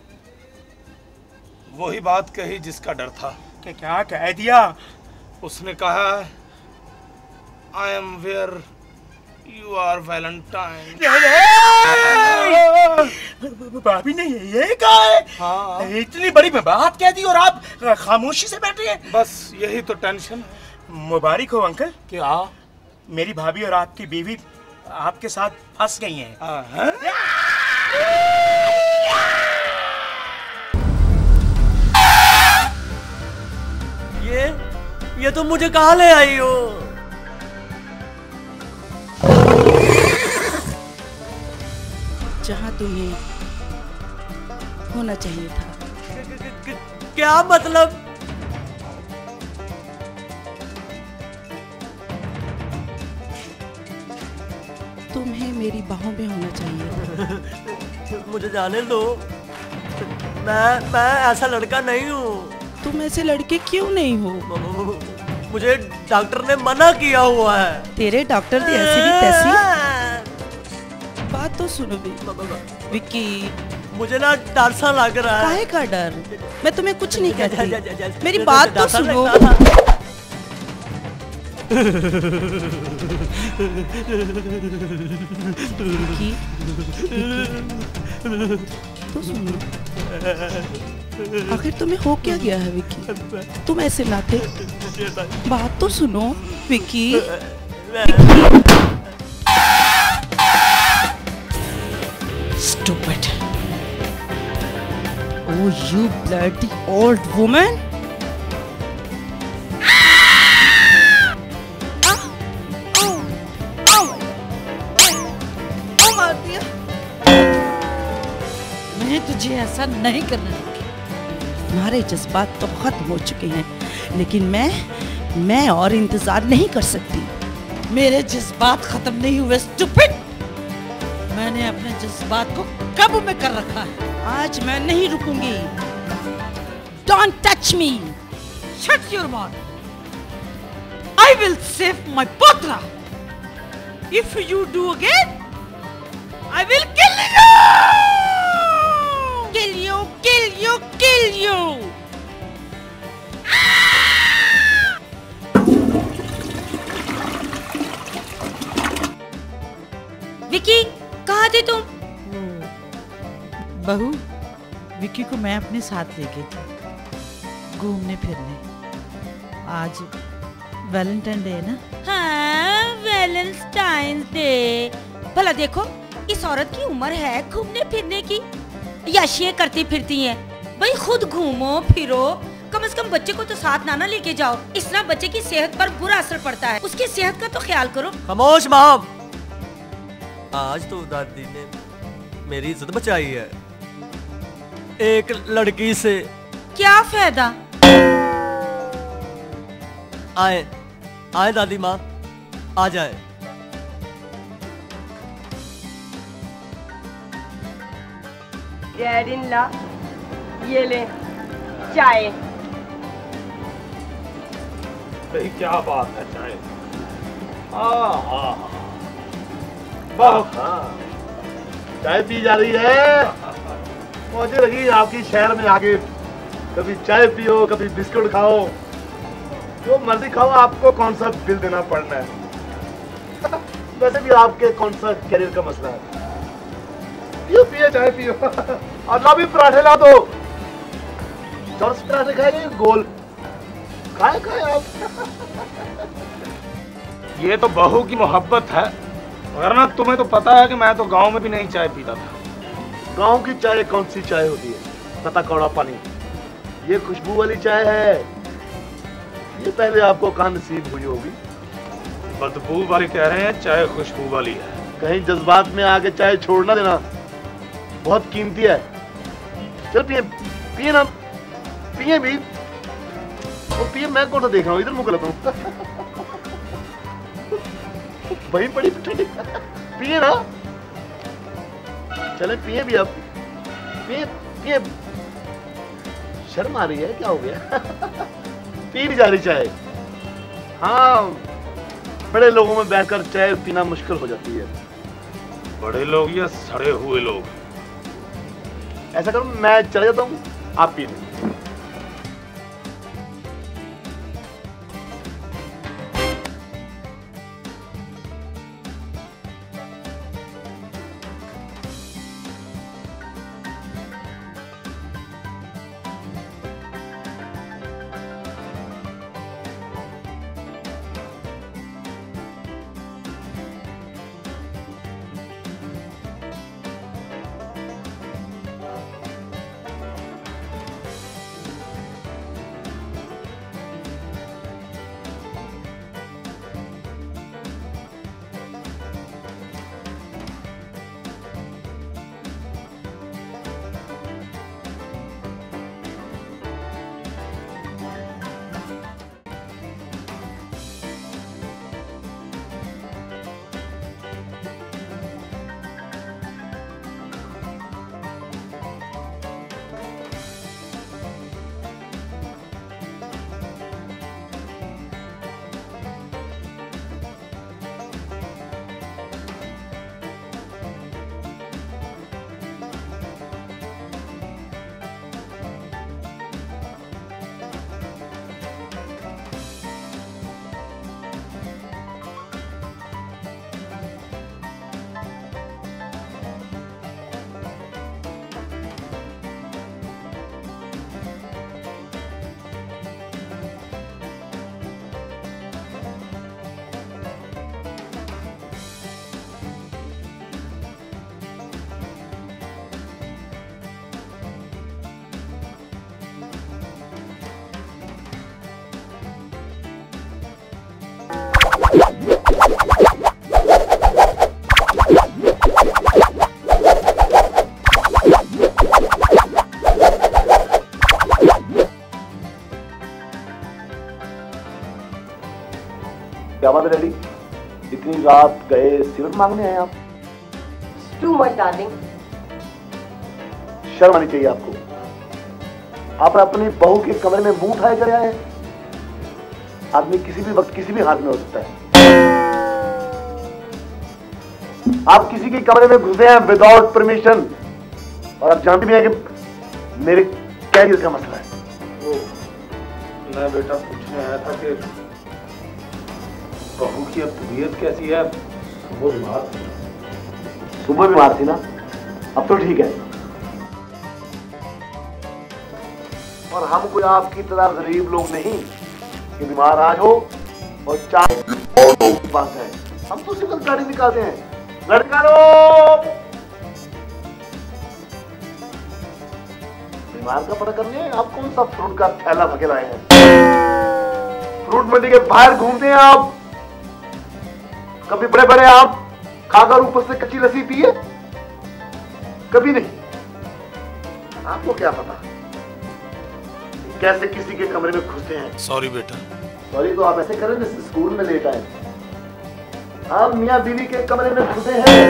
वही बात कही जिसका डर था। क्या क्या कह दिया? उसने कहा I am where you are valentine. भाभी ने ये कहा है? हाँ। इतनी बड़ी बात कह दी और आप खामोशी से बैठे हैं। बस यही तो टेंशन। मुबारक हो अंकल। क्या? मेरी भाभी और आपकी बीवी आपके साथ फंस गई हैं। हाँ? ये ये तुम मुझे कहाँ ले आई हो? जहाँ तुम्हें होना चाहिए था। क्या मतलब? तुम्हें मेरी बाहों में होना चाहिए। मुझे जाने दो, मैं मैं ऐसा लड़का नहीं हूँ। तुम ऐसे लड़के क्यों नहीं हो? मुझे डॉक्टर ने मना किया हुआ है। तेरे डॉक्टर दी ऐसी भी तैसी? बात तो सुनो भी विक्की। मुझे ना डर सा लग रहा है। काहे का डर? मैं तुम्हें कुछ नहीं कहती, मेरी बात तो सुनो। विक्की, तो सुनो, आखिर तुम्हें हो क्या गया है विक्की? तुम ऐसे ना थे। बात तो सुनो Vicky. Vicky. Stupid. Oh, you bloody old woman! मार दिया। मैं तुझे ऐसा नहीं करने दूंगी। तुम्हारे जज्बात तो खत्म हो चुके हैं, लेकिन मैं मैं और इंतजार नहीं कर सकती। मेरे जज्बात खत्म नहीं हुए स्टूपिड। मैंने अपने जज्बात को काबू में कर रखा है। आज मैं नहीं रुकूंगी। Don't touch me. Shut your mouth. I will save my potra. If you do again, I will kill you. Kill you, kill you, kill you. Vicky, कहाँ थे तुम? बहू, विकी को मैं अपने साथ लेके थी घूमने फिरने। आज वैलेंटाइन डे है ना? हाँ, वैलेंटाइन डे। भला देखो, इस औरत की उम्र है घूमने फिरने की या ये करती फिरती हैं? भाई खुद घूमो फिरो, कम से कम बच्चे को तो साथ ना ना लेके जाओ। इस तरह बच्चे की सेहत पर बुरा असर पड़ता है। उसकी सेहत का तो ख्याल करो। खामोश माम। आज तो दादी ने मेरी इज्जत बचाई है एक लड़की से। क्या फायदा? आए आए दादी माँ, आ जाए। डैड इन ला, ये ले चाय। भाई क्या बात है, चाय। हाँ हाँ बहुत चाय पी जा रही है। मुझे लगी आपकी शहर में आके कभी चाय पियो, कभी बिस्कुट खाओ, जो मर्जी खाओ, आपको कौन सा बिल देना पड़ना है। वैसे भी आपके कौन सा करियर का मसला है। पियो पियो चाय पियो। और ना भी पराठे ला दो। चौरस पराठे खाएंगे गोल? खाए खाए आप। ये तो बहू की मोहब्बत है, वरना तुम्हें तो पता है कि मैं तो गांव में भी नहीं चाय पीता था। गांव की चाय कौन सी चाय होती है? तता कौड़ा पानी। ये खुशबू वाली चाय है। ये पहले आपको कहाँ नसीब हुई होगी। बदबू वाली कह रहे हैं, चाय खुशबू वाली है। कहीं जज्बात में आके चाय छोड़ना देना, बहुत कीमती है। चल पिए पिए ना, पिए भी। वो पिए, मैं कौन सा देख रहा हूँ, इधर मुँह गलत हूँ। वही पड़ी ठंडी, पिए ना। चले पिए भी अब, पिए पिए। शर्म आ रही है, क्या हो गया? पी नहीं जा रही चाय। हाँ, बड़े लोगों में बैठकर चाय पीना मुश्किल हो जाती है। बड़े लोग या सड़े हुए लोग? ऐसा करो, मैं चला जाता हूँ, आप पी लें। क्या बात है डैडी, इतनी रात गए सिगरेट मांगने आए आप? Too much, darling. शर्म आनी चाहिए आपको। आप अपनी बहू के कमरे में मुंह उठाए चले आए हैं। आदमी किसी भी वक्त किसी भी हाथ में हो सकता है। आप किसी के कमरे में घुसे हैं विदाउट परमिशन, और आप जानते भी हैं कि मेरे कैरियर का मसला है। मैं बेटा पूछने आया था कि बहू की अब तबीयत कैसी है? सुबह बीमार थी। सुबह बीमार थी ना, अब तो ठीक है। और हम कोई आपकी तरह गरीब लोग नहीं कि बीमार आज हो और चार लोगों के पास है। हम तो सिर्फ गाड़ी निकालते हैं। गाड़ी निकालो। बीमार का पता करने आप कौन सा फ्रूट का थैला भगे लाए हैं? फ्रूट मंडी के बाहर घूमते हैं आप। कभी बड़े बड़े आप खाकर ऊपर से कच्ची लस्सी पिए? कभी नहीं। आपको क्या पता कैसे किसी के कमरे में घुसते हैं। सॉरी बेटा। सॉरी तो आप ऐसे करें जैसे स्कूल में लेट आए। आप मियां बीवी के कमरे में घुसे हैं।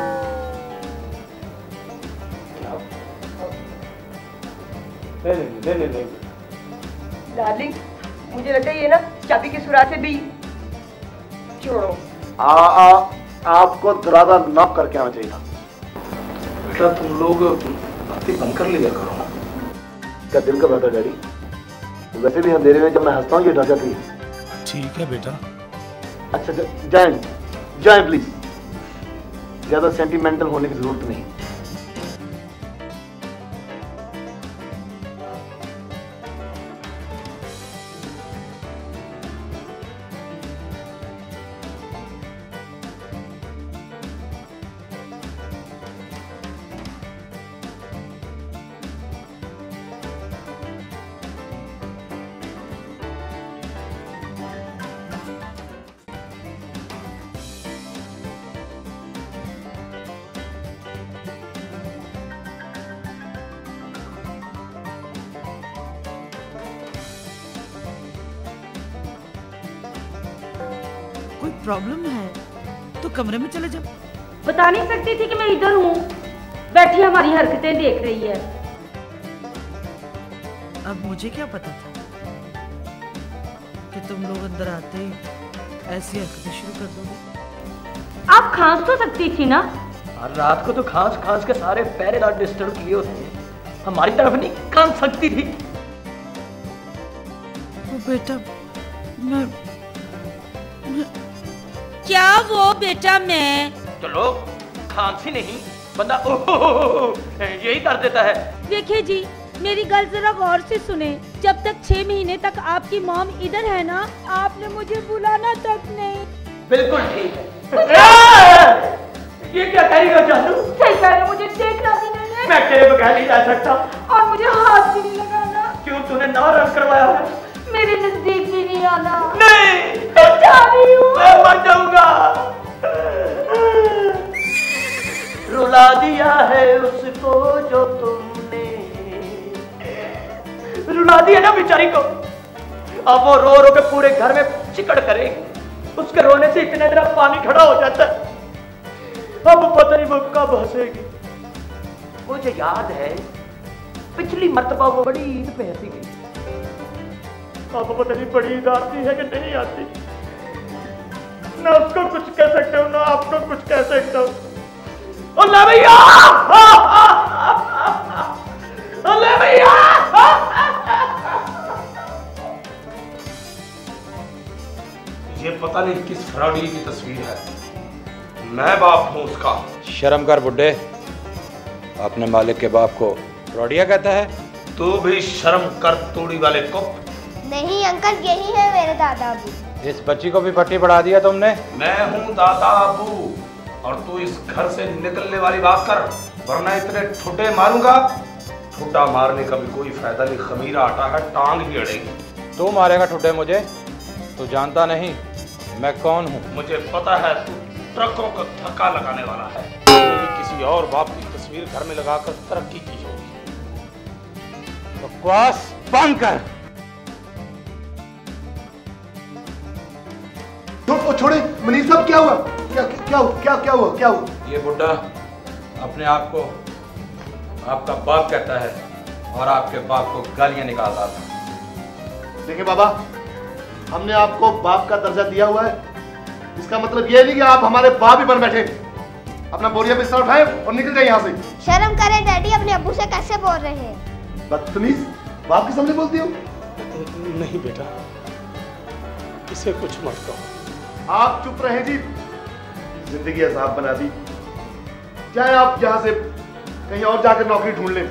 नहीं नहीं नहीं नहीं डार्लिंग, मुझे लगता है ये ना चाबी की सुराख से भी छोड़ो। आ, आ, आपको दरवाजा नॉक करके आना चाहिए था। बेटा तुम लोग बातें बंद कर लिया करो। क्या दिल का बात है डैडी? वैसे भी अंधेरे में जब मैं हंसता हूँ ये ढका थी। ठीक है बेटा। अच्छा जाएं जाएं प्लीज, ज्यादा सेंटिमेंटल होने की जरूरत नहीं। प्रॉब्लम है तो कमरे में चले जाओ। बता नहीं सकती थी कि मैं इधर हूँ, बैठी हमारी हरकतें देख रही है। अब मुझे क्या पता था कि तुम लोग अंदर आते ही ऐसी हरकतें शुरू कर दोगे। आप खांस तो सकती थी ना। और रात को तो खांस खांस के सारे पहरेदार डिस्टर्ब किए होते हैं, हमारी तरफ नहीं खांस सकती थी। वो बेटा मैं, मैं... क्या वो बेटा मैं? चलो खांसी नहीं, बंदा ओह यही कर देता है। देखिए जी, मेरी गल जरा गौर से सुने। जब तक छह महीने तक आपकी मॉम इधर है ना, आपने मुझे बुलाना तक नहीं। बिल्कुल ठीक है। ये क्या कह रही हो जानू? सही कह रहे, मुझे देखना भी नहीं है। मैं तेरे बगैर नहीं जा सकता। और मुझे हाथ भी नहीं लगाना। क्यों, तूने नाराज करवाया है? मेरे नजदीक भी नहीं आना। नहीं, मैं जा रही हूँ। मैं मर जाऊंगा। रुला दिया है उसको जो तुमने, रुला दिया ना बेचारी को। अब वो रो रो के पूरे घर में चिकड़ करेगी। उसके रोने से इतने देर पानी खड़ा हो जाता है। अब पता नहीं वो कब हंसेगी। मुझे याद है पिछली मर्तबा वो बड़ी ईद पे हंसी गई। अब पता नहीं बड़ी ईद आती है कि नहीं आती। ना उसको कुछ कह सकते हो ना आपको कुछ कह सकते हो। अल्लाह भैया, अल्लाह भैया। ये पता नहीं किस फ्रॉडी की तस्वीर है। मैं बाप हूं उसका। शर्म कर बुड्ढे, अपने मालिक के बाप को फ्रॉडिया कहता है। तू भी शर्म कर तोड़ी वाले को। नहीं अंकल, यही है मेरे दादा अबू। इस बच्ची को भी पट्टी पढ़ा दिया तुमने। मैं हूँ दादा अबू और तू इस घर से निकलने वाली बात कर, वरना इतने ठुड्डे मारूंगा। ठुड्डा मारने का भी कोई फायदा नहीं, खमीरा आटा है, टांग ही अड़ेगी। तू मारेगा ठुड्डे मुझे? तू जानता नहीं मैं कौन हूँ? मुझे पता है, तू ट्रकों को धक्का लगाने वाला है। किसी और बाप की तस्वीर घर में लगाकर तरक्की की होगी। बकवास बंद कर। तो छोड़े मनीष साहब, क्या हुआ? क्या क्या क्या क्या हुआ? क्या हुआ? ये बुड्ढा अपने आप को आपका बाप कहता है और आपके बाप को गालियां निकालता था। देखिए बाबा, हमने आपको बाप का दर्जा दिया हुआ है, इसका मतलब ये नहीं कि आप हमारे बाप ही बन बैठे। अपना बोरिया बिस्तर उठाए और निकल जाए यहाँ से। शर्म करें डैडी, अपने अब्बू से कैसे बोल रहे हैं? बदतमीज, बाप के सामने बोलती हो? नहीं बेटा, इसे कुछ मत कहो। आप चुप रहे जी, जिंदगी अजाब बना दी। चाहे आप यहाँ से कहीं और जाकर नौकरी ढूंढ लें।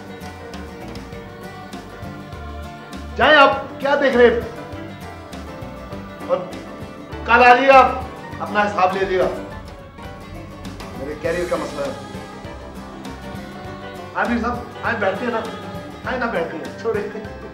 चाहे आप क्या देख रहे, और कल आ जाइएगा, अपना हिसाब ले लीजिएगा। मेरे कैरियर का मसला है। आमिर साहब, आए बैठते हैं ना, आए ना बैठते हैं, छोड़े।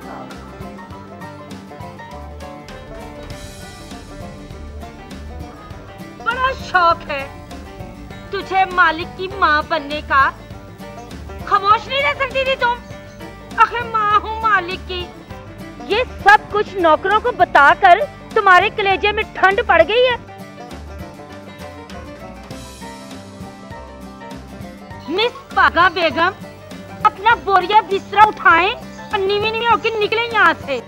बड़ा शौक है तुझे मालिक की माँ बनने का। खामोश नहीं रह सकती थी तुम? आखिर माँ हूँ मालिक की। ये सब कुछ नौकरों को बताकर तुम्हारे कलेजे में ठंड पड़ गई है। मिस पागा बेगम, अपना बोरिया बिस्तरा उठाएं और नीवी नीवी होकर निकले यहाँ से।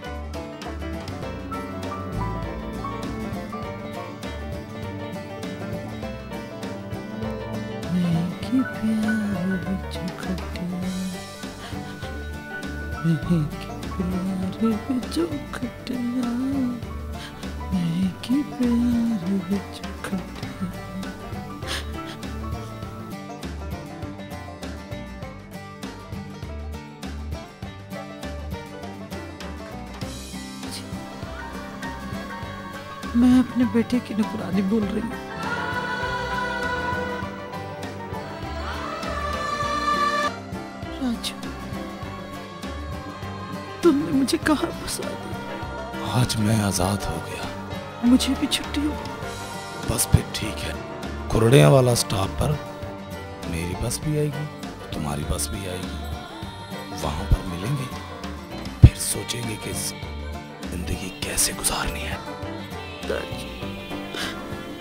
मैं अपने बेटे की नुकरानी बोल रही हूँ। राजू, तुमने मुझे कहाँ फंसा दिया? आज मैं आजाद हो गया। मुझे भी छुट्टी हो। बस फिर ठीक है। कुरड़िया वाला स्टॉप पर मेरी बस भी आएगी, तुम्हारी बस भी आएगी। वहां पर मिलेंगे, फिर सोचेंगे कि जिंदगी कैसे गुजारनी है।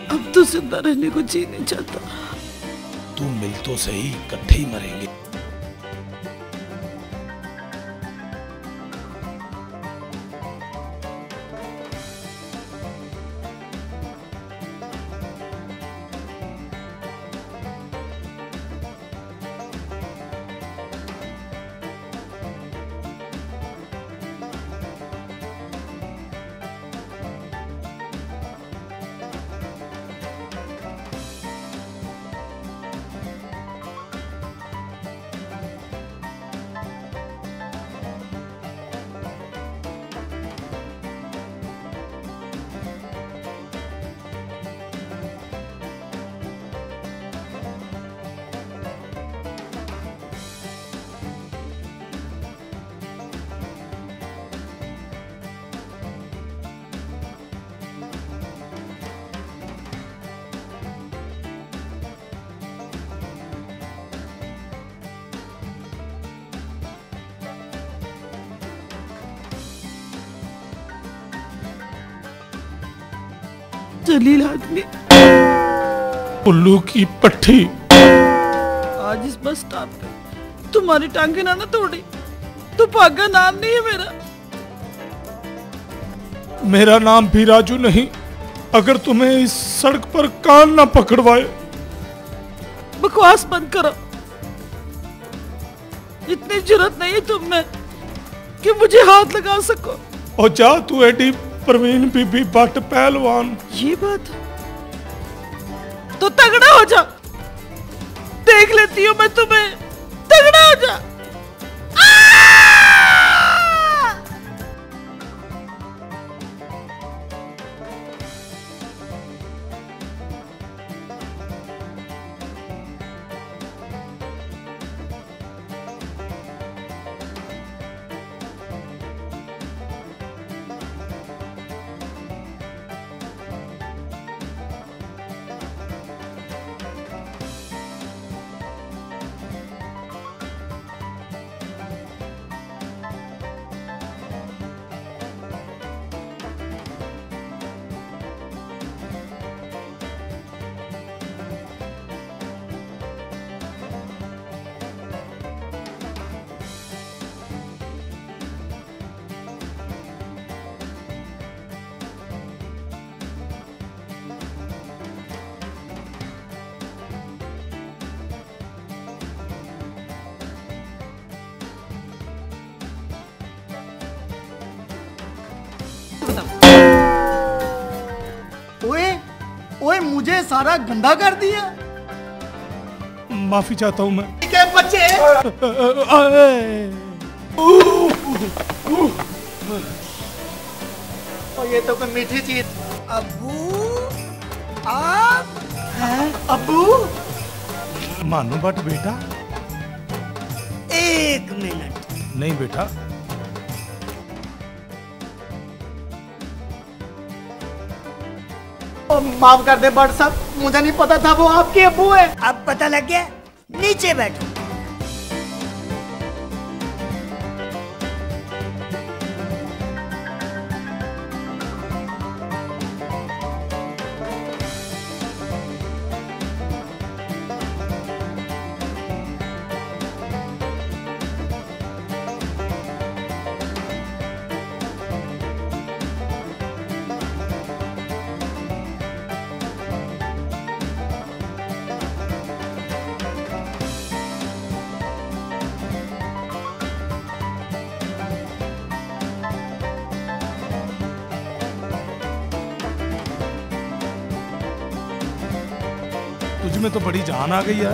अब तो जिंदा रहने को जी नहीं चाहता। तू मिल तो सही, इकट्ठे ही मरेंगे। जलील आदमी, उल्लू की पट्टी। आज इस बस स्टॉप पे तुम्हारी टांगे ना ना तोड़ी तो भागा नाम नहीं है मेरा। मेरा नाम भी राजू नहीं, अगर तुम्हें इस सड़क पर कान ना पकड़वाए। बकवास बंद करो। इतनी जरूरत नहीं है तुम में कि मुझे हाथ लगा सको। और जा तू एडी प्रवीण बीबी बट पहलवान। ये बात तो तगड़ा हो जा, देख लेती हूँ मैं तुम्हें। तगड़ा हो जा। ओए ओए मुझे सारा गंदा कर दिया। माफी चाहता हूँ मैं। के बच्चे और ये तो कोई मीठी चीज। अब्बू आप अब्बू मानो बट बेटा। एक मिनट। नहीं बेटा, माफ कर दे बट साहब, मुझे नहीं पता था वो आपके अब्बू है। अब पता लग गया, नीचे बैठो। तुझ में तो बड़ी जान आ गई है।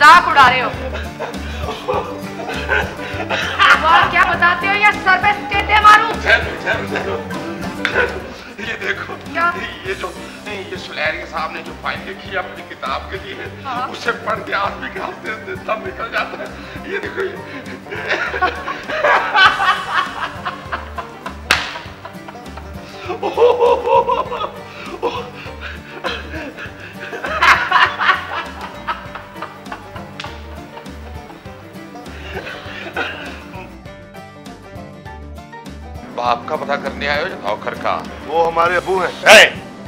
मजाक उड़ा रहे हो। और क्या बताते हो, या सर पे स्टेटे मारूं? ये देखो क्या? ये जो ये सुलेरिया साहब ने जो फाइल लिखी है अपनी किताब के लिए, हाँ? उसे पढ़ के आदमी के हंसते हंसते दम निकल जाता है। ये देखो ये बाप का पता करने आए हो या नौकर का? वो हमारे अबू हैं। है?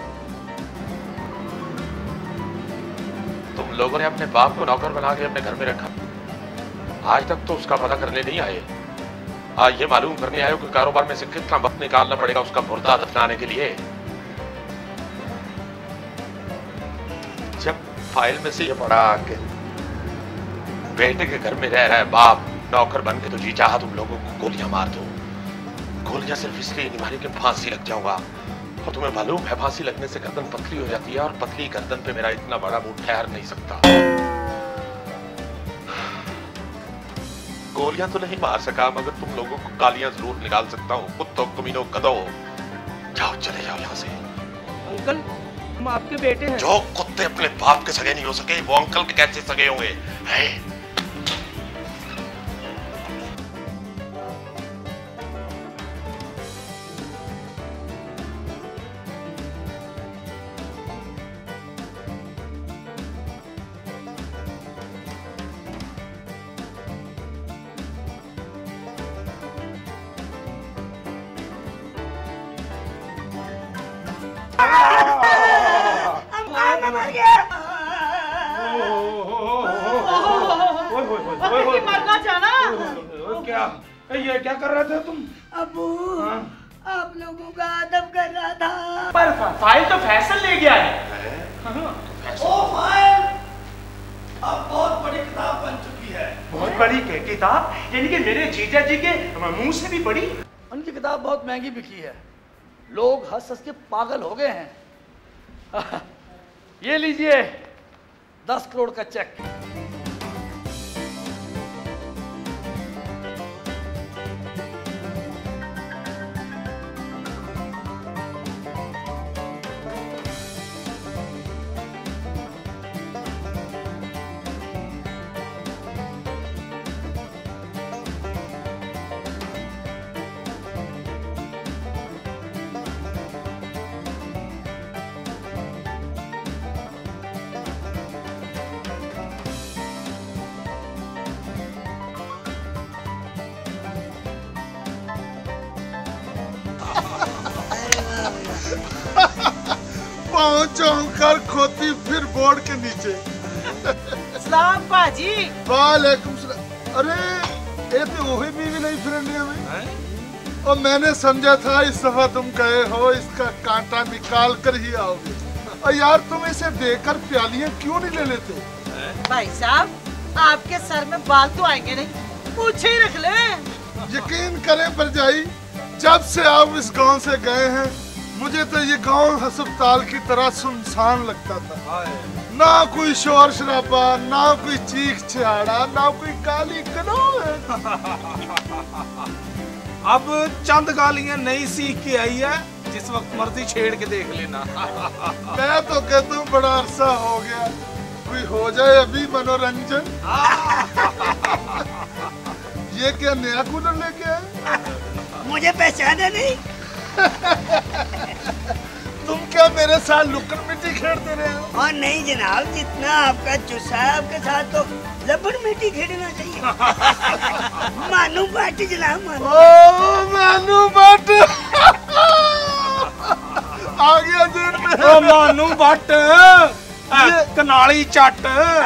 तुम लोगों ने अपने बाप को नौकर बना के अपने घर में रखा, आज तक तो उसका पता करने नहीं आए। आज ये मालूम करने आए हो कि कारोबार में से कितना वक्त निकालना पड़ेगा उसका मुर्दा दफनाने के लिए। जब फाइल में से ये पढ़ा कि बेटे के घर में रह रहा है बाप नौकर बन के, तो जी चाहा तुम लोगों को गोलियां मार दो। गोलियां सिर्फ इसलिए नहीं मारी कि फांसी लग जाऊंगा, और तुम्हें मालूम है फांसी लगने से गर्दन पतली हो जाती है, और पतली गर्दन पे मेरा इतना बड़ा मुंह ठहर नहीं सकता। गोलियां तो नहीं मार सका, मगर तुम लोगों को गालियां जरूर निकाल सकता हूँ। कुत्तों कमीनों गधों, जाओ चले जाओ यहाँ से। अंकल हम आपके बेटे हैं। जो कुत्ते अपने बाप के सगे नहीं हो सके, वो अंकल के कैसे सगे होंगे? है? मरना जाना। क्या ये क्या कर रहे थे तुम? अबू आप लोगों का अदब कर रहा था। पर फाइल तो फैसल ले गया है। ओ फाइल अब बहुत बड़ी किताब बन चुकी है। बहुत बड़ी क्या किताब? यानी कि मेरे जीजा जी के मुंह से भी बड़ी? उनकी किताब बहुत महंगी बिकी है, लोग हंस हंस के पागल हो गए हैं। ये लीजिए दस करोड़ का चेक। कर खोती फिर बोर्ड के नीचे। सलाम पाजी। वालेकुम सलाम। अरे ये तो वही बीवी नहीं फिर इंडिया में। और मैंने समझा था इस दफा तुम गए हो इसका कांटा निकाल कर ही आओगे। और यार तुम इसे देकर प्यालियां क्यों नहीं ले लेते? भाई साहब आपके सर में बाल तो आएंगे नहीं, पूछे ही रख ले। यकीन करें परजाई, जब से आप इस गांव से गए हैं मुझे तो ये गांव अस्पताल की तरह सुनसान लगता था। ना कोई शोर शराबा, ना कोई चीख चिहाड़ा, ना कोई गाली गलौज। अब चंद गालियां नई सीख के आई है, जिस वक्त मर्जी छेड़ के देख लेना। मैं तो कहता हूँ बड़ा अरसा हो गया, कोई हो जाए अभी मनोरंजन। ये क्या नया कूलर लेके आए? मुझे पहचाना नहीं? तुम क्या मेरे साथ लुक्कड़ मिट्टी खेलते रहे हो? और नहीं जनाब, जितना आपका चुस्सा है आपके साथ तो लपड़ मिट्टी खेलना चाहिए। मानू भट्ट जनाब, मानू। ओ मानू भट्ट आ गया दिन में। ओ मानू भट्ट कनाली चट।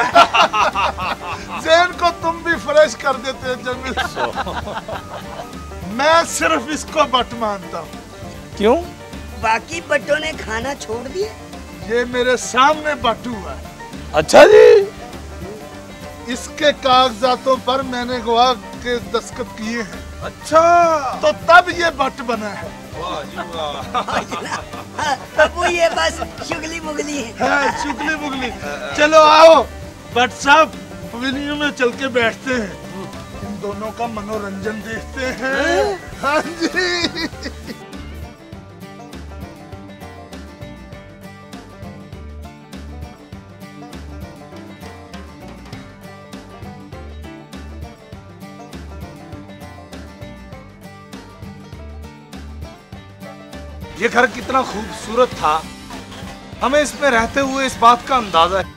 जैन को तुम भी फ्रेश कर देते जमील। मैं सिर्फ इसको बट मानता हूँ। क्यों? बाकी बट्टों ने खाना छोड़ दिया। ये मेरे सामने बटू है। अच्छा जी। इसके कागजातों पर मैंने गवाह के दस्तखत किए हैं। अच्छा, तो तब ये बट बना है। वाह जी वाह। अब वो ये बस शुगली मुगली है। हाँ, शुगली मुगली। चलो आओ बट साहब, पवेलियन में चल के बैठते हैं, इन दोनों का मनोरंजन देखते हैं। हाँ जी। ये घर कितना खूबसूरत था, हमें इसमें रहते हुए इस बात का अंदाजा है।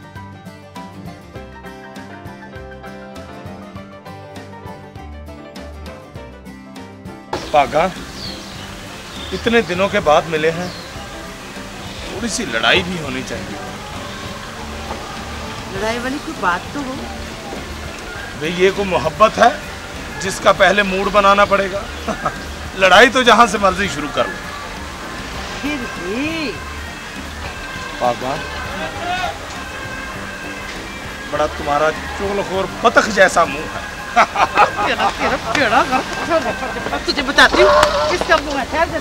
पागा, इतने दिनों के बाद मिले हैं, थोड़ी सी लड़ाई भी होनी चाहिए। लड़ाई वाली कोई बात तो हो। भाई ये कोई मोहब्बत है जिसका पहले मूड बनाना पड़ेगा। लड़ाई तो जहां से मर्जी शुरू कर लो। फिर भी पागा, बड़ा तुम्हारा चुगलखोर बतख जैसा मुंह है। तेरा तेरा टेढ़ा घर, तुझे बताती हूँ किसका मुंह है। ठहर जा।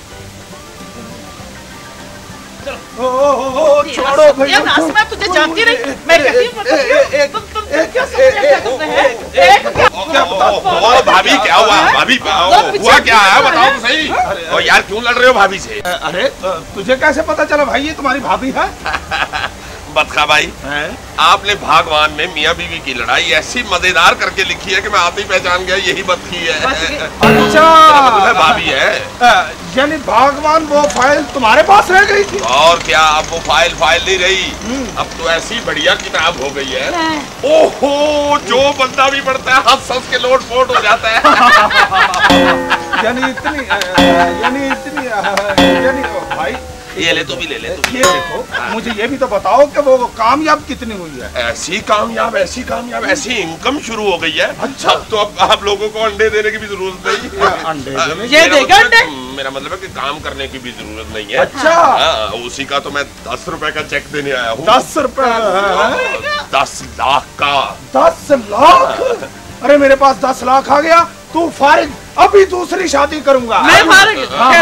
ओ, ओ, ओ, छोड़ो भैया, मैं तुझे जानती नहीं, मैं कहती हूँ तुम तुम क्या समझते हैं? भाभी क्या हुआ? भाभी हुआ क्या है बताओ तो सही। और यार क्यों लड़ रहे हो भाभी से? अरे तुझे कैसे पता चला भाई ये तुम्हारी भाभी है? बतखा भाई, आपने भागवान में मियाँ बीवी की लड़ाई ऐसी मजेदार करके लिखी है कि मैं आते ही पहचान गया यही बतखी है। अच्छा, मतलब भाभी है। यानी भागवान वो फाइल तुम्हारे पास रह गई थी? और क्या, अब वो फाइल फाइल नहीं रही, अब तो ऐसी बढ़िया किताब हो गई है। ओहो, जो बंदा भी पढ़ता है हंस हंस के लोट पोट हो जाता है। यानी इतनी यानी इतनी यानी भाई ये ले, तो भी ले ले, तो भी ये देखो, मुझे ये भी तो बताओ कि वो कामयाब कितनी हुई है? ऐसी कामयाब ऐसी कामयाब ऐसी इनकम शुरू हो गई है। अच्छा, अब तो अब आप लोगों को अंडे देने की भी जरूरत नहीं। अंडे देने? ये देगा अंडे? मेरा मतलब है कि काम करने की भी जरूरत नहीं है। अच्छा, हाँ, उसी का तो मैं दस रुपए का चेक देने आया हूँ। दस रुपए? दस लाख का। दस लाख? अरे मेरे पास दस लाख आ गया, तू फारिग, अभी दूसरी शादी करूंगा। मैं फारिग?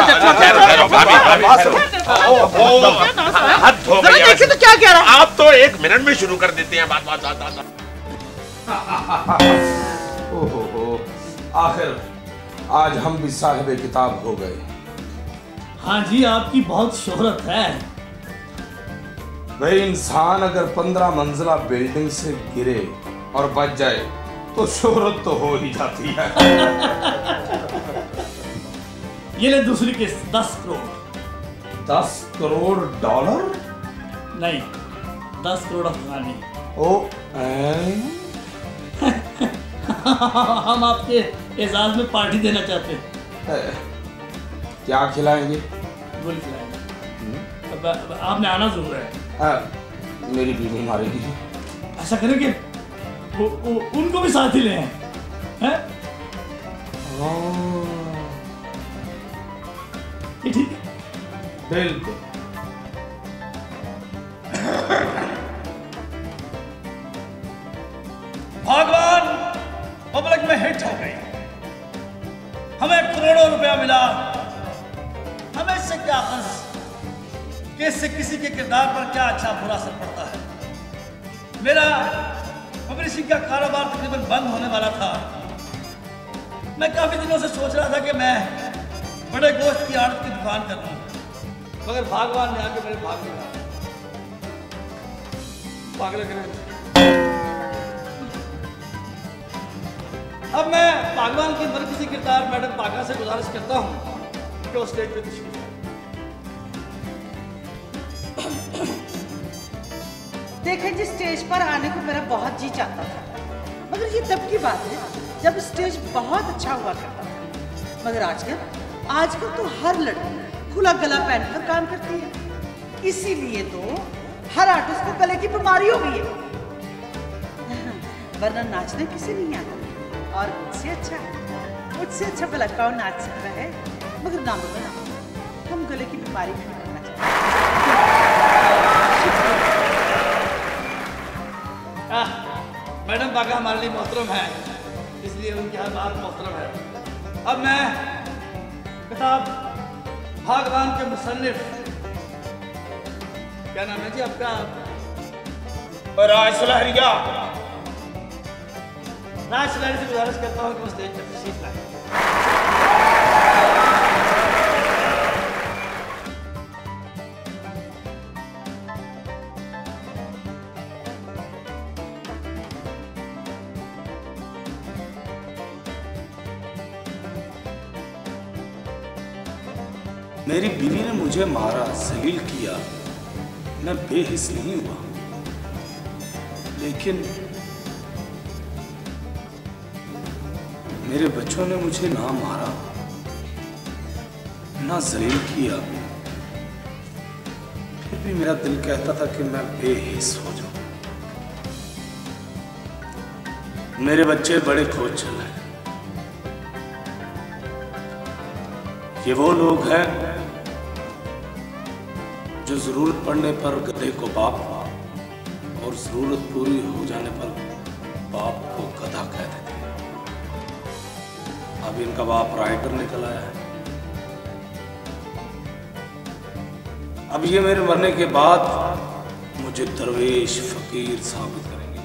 हद हो गई। देखिए तो क्या कह रहा है? आप तो एक मिनट में शुरू कर देते हैं बात बात बात बात। ओहो, आखिर आज हम भी साहिब किताब हो गए। हाँ जी, आपकी बहुत शोहरत है। भाई इंसान अगर पंद्रह मंजिला बिल्डिंग से गिरे और बच जाए तो शोहरत तो हो ही जाती है। ये ले दूसरी किस्त, दस करोड़। दस करोड़ डॉलर? नहीं, दस करोड़ अफगानी। ओ हम आपके एजाज में पार्टी देना चाहते हैं। क्या खिलाएंगे? गोली खिलाएंगे। अब, अब आपने आना जरूर है। आ, मेरी बीवी मारेगी। ऐसा करेंगे वो, वो, उनको भी साथ ही ले हैं, हैं? ये ठीक है? बिल्कुल। भगवान पब्लिक में हिट हो गई, हमें करोड़ों रुपया मिला। हमें इससे क्या हंस कि इससे किसी के किरदार पर क्या अच्छा बुरा असर पड़ता है। मेरा पब्लिशिंग का कारोबार तकरीबन बंद होने वाला था। मैं काफी दिनों से सोच रहा था कि मैं बड़े गोश्त की आड़त की दुकान कर लूं, मगर भगवान ने आके मेरे भाग लिया। पागल करें। अब मैं भगवान की मरकजी किरदार मैडम पागा से गुजारिश करता हूं कि वो स्टेज पे तशरीफ लाए। देखें जी, स्टेज पर आने को मेरा बहुत जी चाहता था, मगर ये तब की बात है जब स्टेज बहुत अच्छा हुआ करता था। मगर आजकल आजकल तो हर लड़की खुला गला पहनकर काम करती है, इसीलिए तो हर आर्टिस्ट को गले की बीमारी हो गई है। वरना नाचने किसे नहीं आता, और मुझसे अच्छा मुझसे अच्छा भला कौन नाच सकता है। मगर ना मगर हम गले की बीमारी भी नहीं करना चाहते। मैडम बागा हमारे लिए मोहतरम है, इसलिए उनकी हर बात मोहतरम है। अब मैं किताब भगवान के मुसन्निफ, क्या नाम है जी आपका? राज सुलहरिया। राजकुमारी से गुजारिश करता हूँ कि वो स्टेज पर तशरीफ लाए। मेरी बीवी ने मुझे मारा, जलील किया, मैं बेहिस नहीं हुआ, लेकिन मेरे बच्चों ने मुझे ना मारा, ना जलील किया, फिर भी मेरा दिल कहता था कि मैं बेहिस हो जाऊं। मेरे बच्चे बड़े खोज चल रहे हैं। ये वो लोग हैं जो जरूरत पड़ने पर गधे को बाप और जरूरत पूरी हो जाने पर बाप को गधा कह देते हैं। अब इनका बाप राइटर निकल आया है। अब ये मेरे मरने के बाद मुझे दरवेश फकीर साबित करेंगे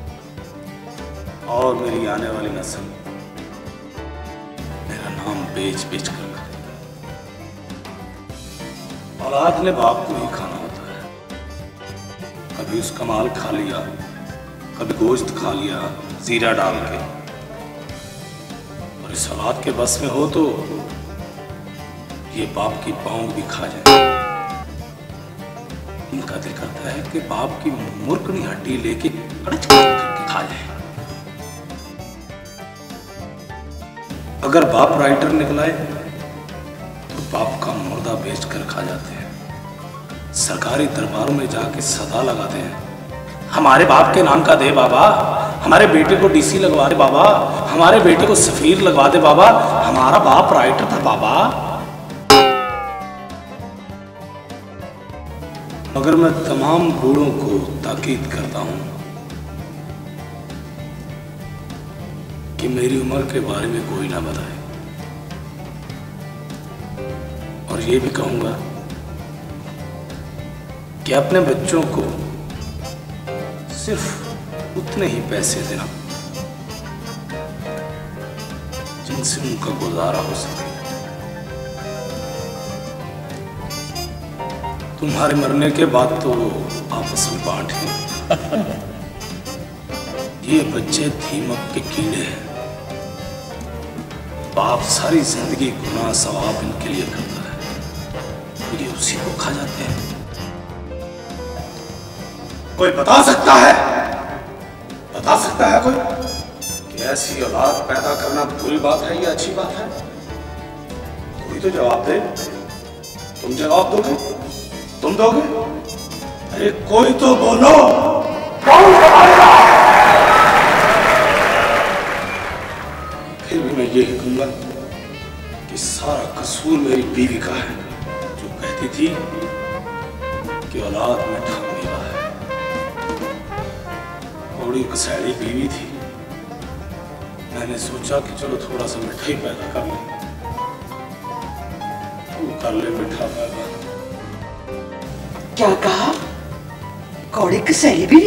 और मेरी आने वाली नस्ल मेरा नाम बेच बेच कर औलाद ने बाप को ही खाना होता है। कभी उसका माल खा लिया, कभी गोश्त खा लिया जीरा डाल के, और इस औलाद के बस में हो तो ये बाप की पाँव भी खा जाए। इनका दिल करता है कि बाप की मुर्कनी हड्डी लेके कड़च करके खा जाए। अगर बाप राइटर निकलाए तो बाप का मुर्दा बेच कर खा जाते हैं। सरकारी दरबारों में जाके सदा लगाते हैं, हमारे बाप के नाम का दे बाबा, हमारे बेटे को डीसी लगवा दे बाबा, हमारे बेटे को सफीर लगवा दे बाबा, हमारा बाप राइटर था बाबा। मगर मैं तमाम बूढ़ों को ताकीद करता हूं कि मेरी उम्र के बारे में कोई ना बताए, और ये भी कहूंगा कि अपने बच्चों को सिर्फ उतने ही पैसे देना जिनसे उनका गुजारा हो सके। तुम्हारे मरने के बाद तो आपस में बांटे। ये बच्चे दीमक के कीड़े हैं। बाप सारी जिंदगी गुनाह सवाब इनके लिए करता है, ये उसी को खा जाते हैं। कोई बता सकता है, बता सकता है कोई कि ऐसी औलाद पैदा करना बुरी बात है या अच्छी बात है? कोई तो जवाब दे। तुम जवाब दोगे? तुम दोगे? अरे कोई तो बोलो। कौन बताएगा? फिर भी मैं यही कहूंगा कि सारा कसूर मेरी बीवी का है, जो कहती थी कि औलाद मीठा मेवा है। थोड़ी कसैली बीवी थी, मैंने सोचा कि चलो थोड़ा सा मिठाई पैदा कर ले, तू कर ले मीठा पैदा। क्या कहा? कौड़ी कसैली बीवी?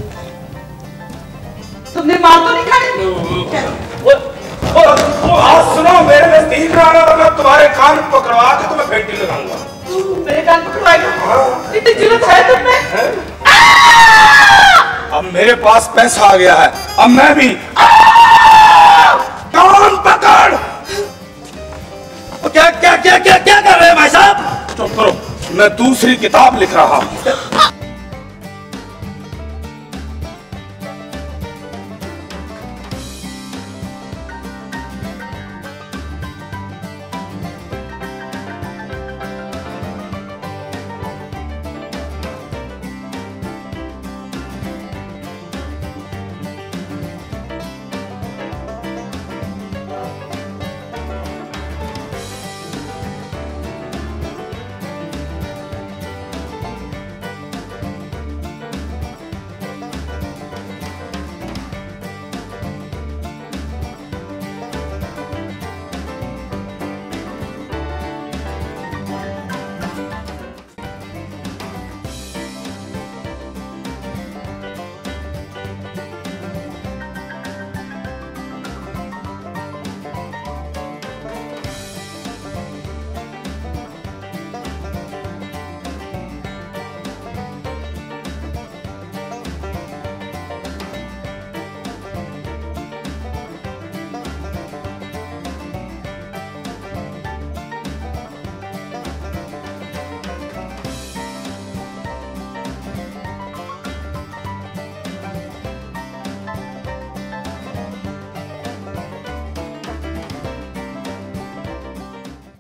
तुमने मार तो नहीं खाई? बात सुनो, मेरे नजदीक में आना तो मैं तुम्हारे कान पकड़वा के तुम्हें घंटी लगाऊंगा। मेरे कान पकड़वाएगा? इतनी जुर्रत है तुमने? अब मेरे पास पैसा आ गया है, अब मैं भी कान पकड़। क्या क्या क्या क्या क्या कर रहे हैं भाई साहब? चुप करो, मैं दूसरी किताब लिख रहा हूँ।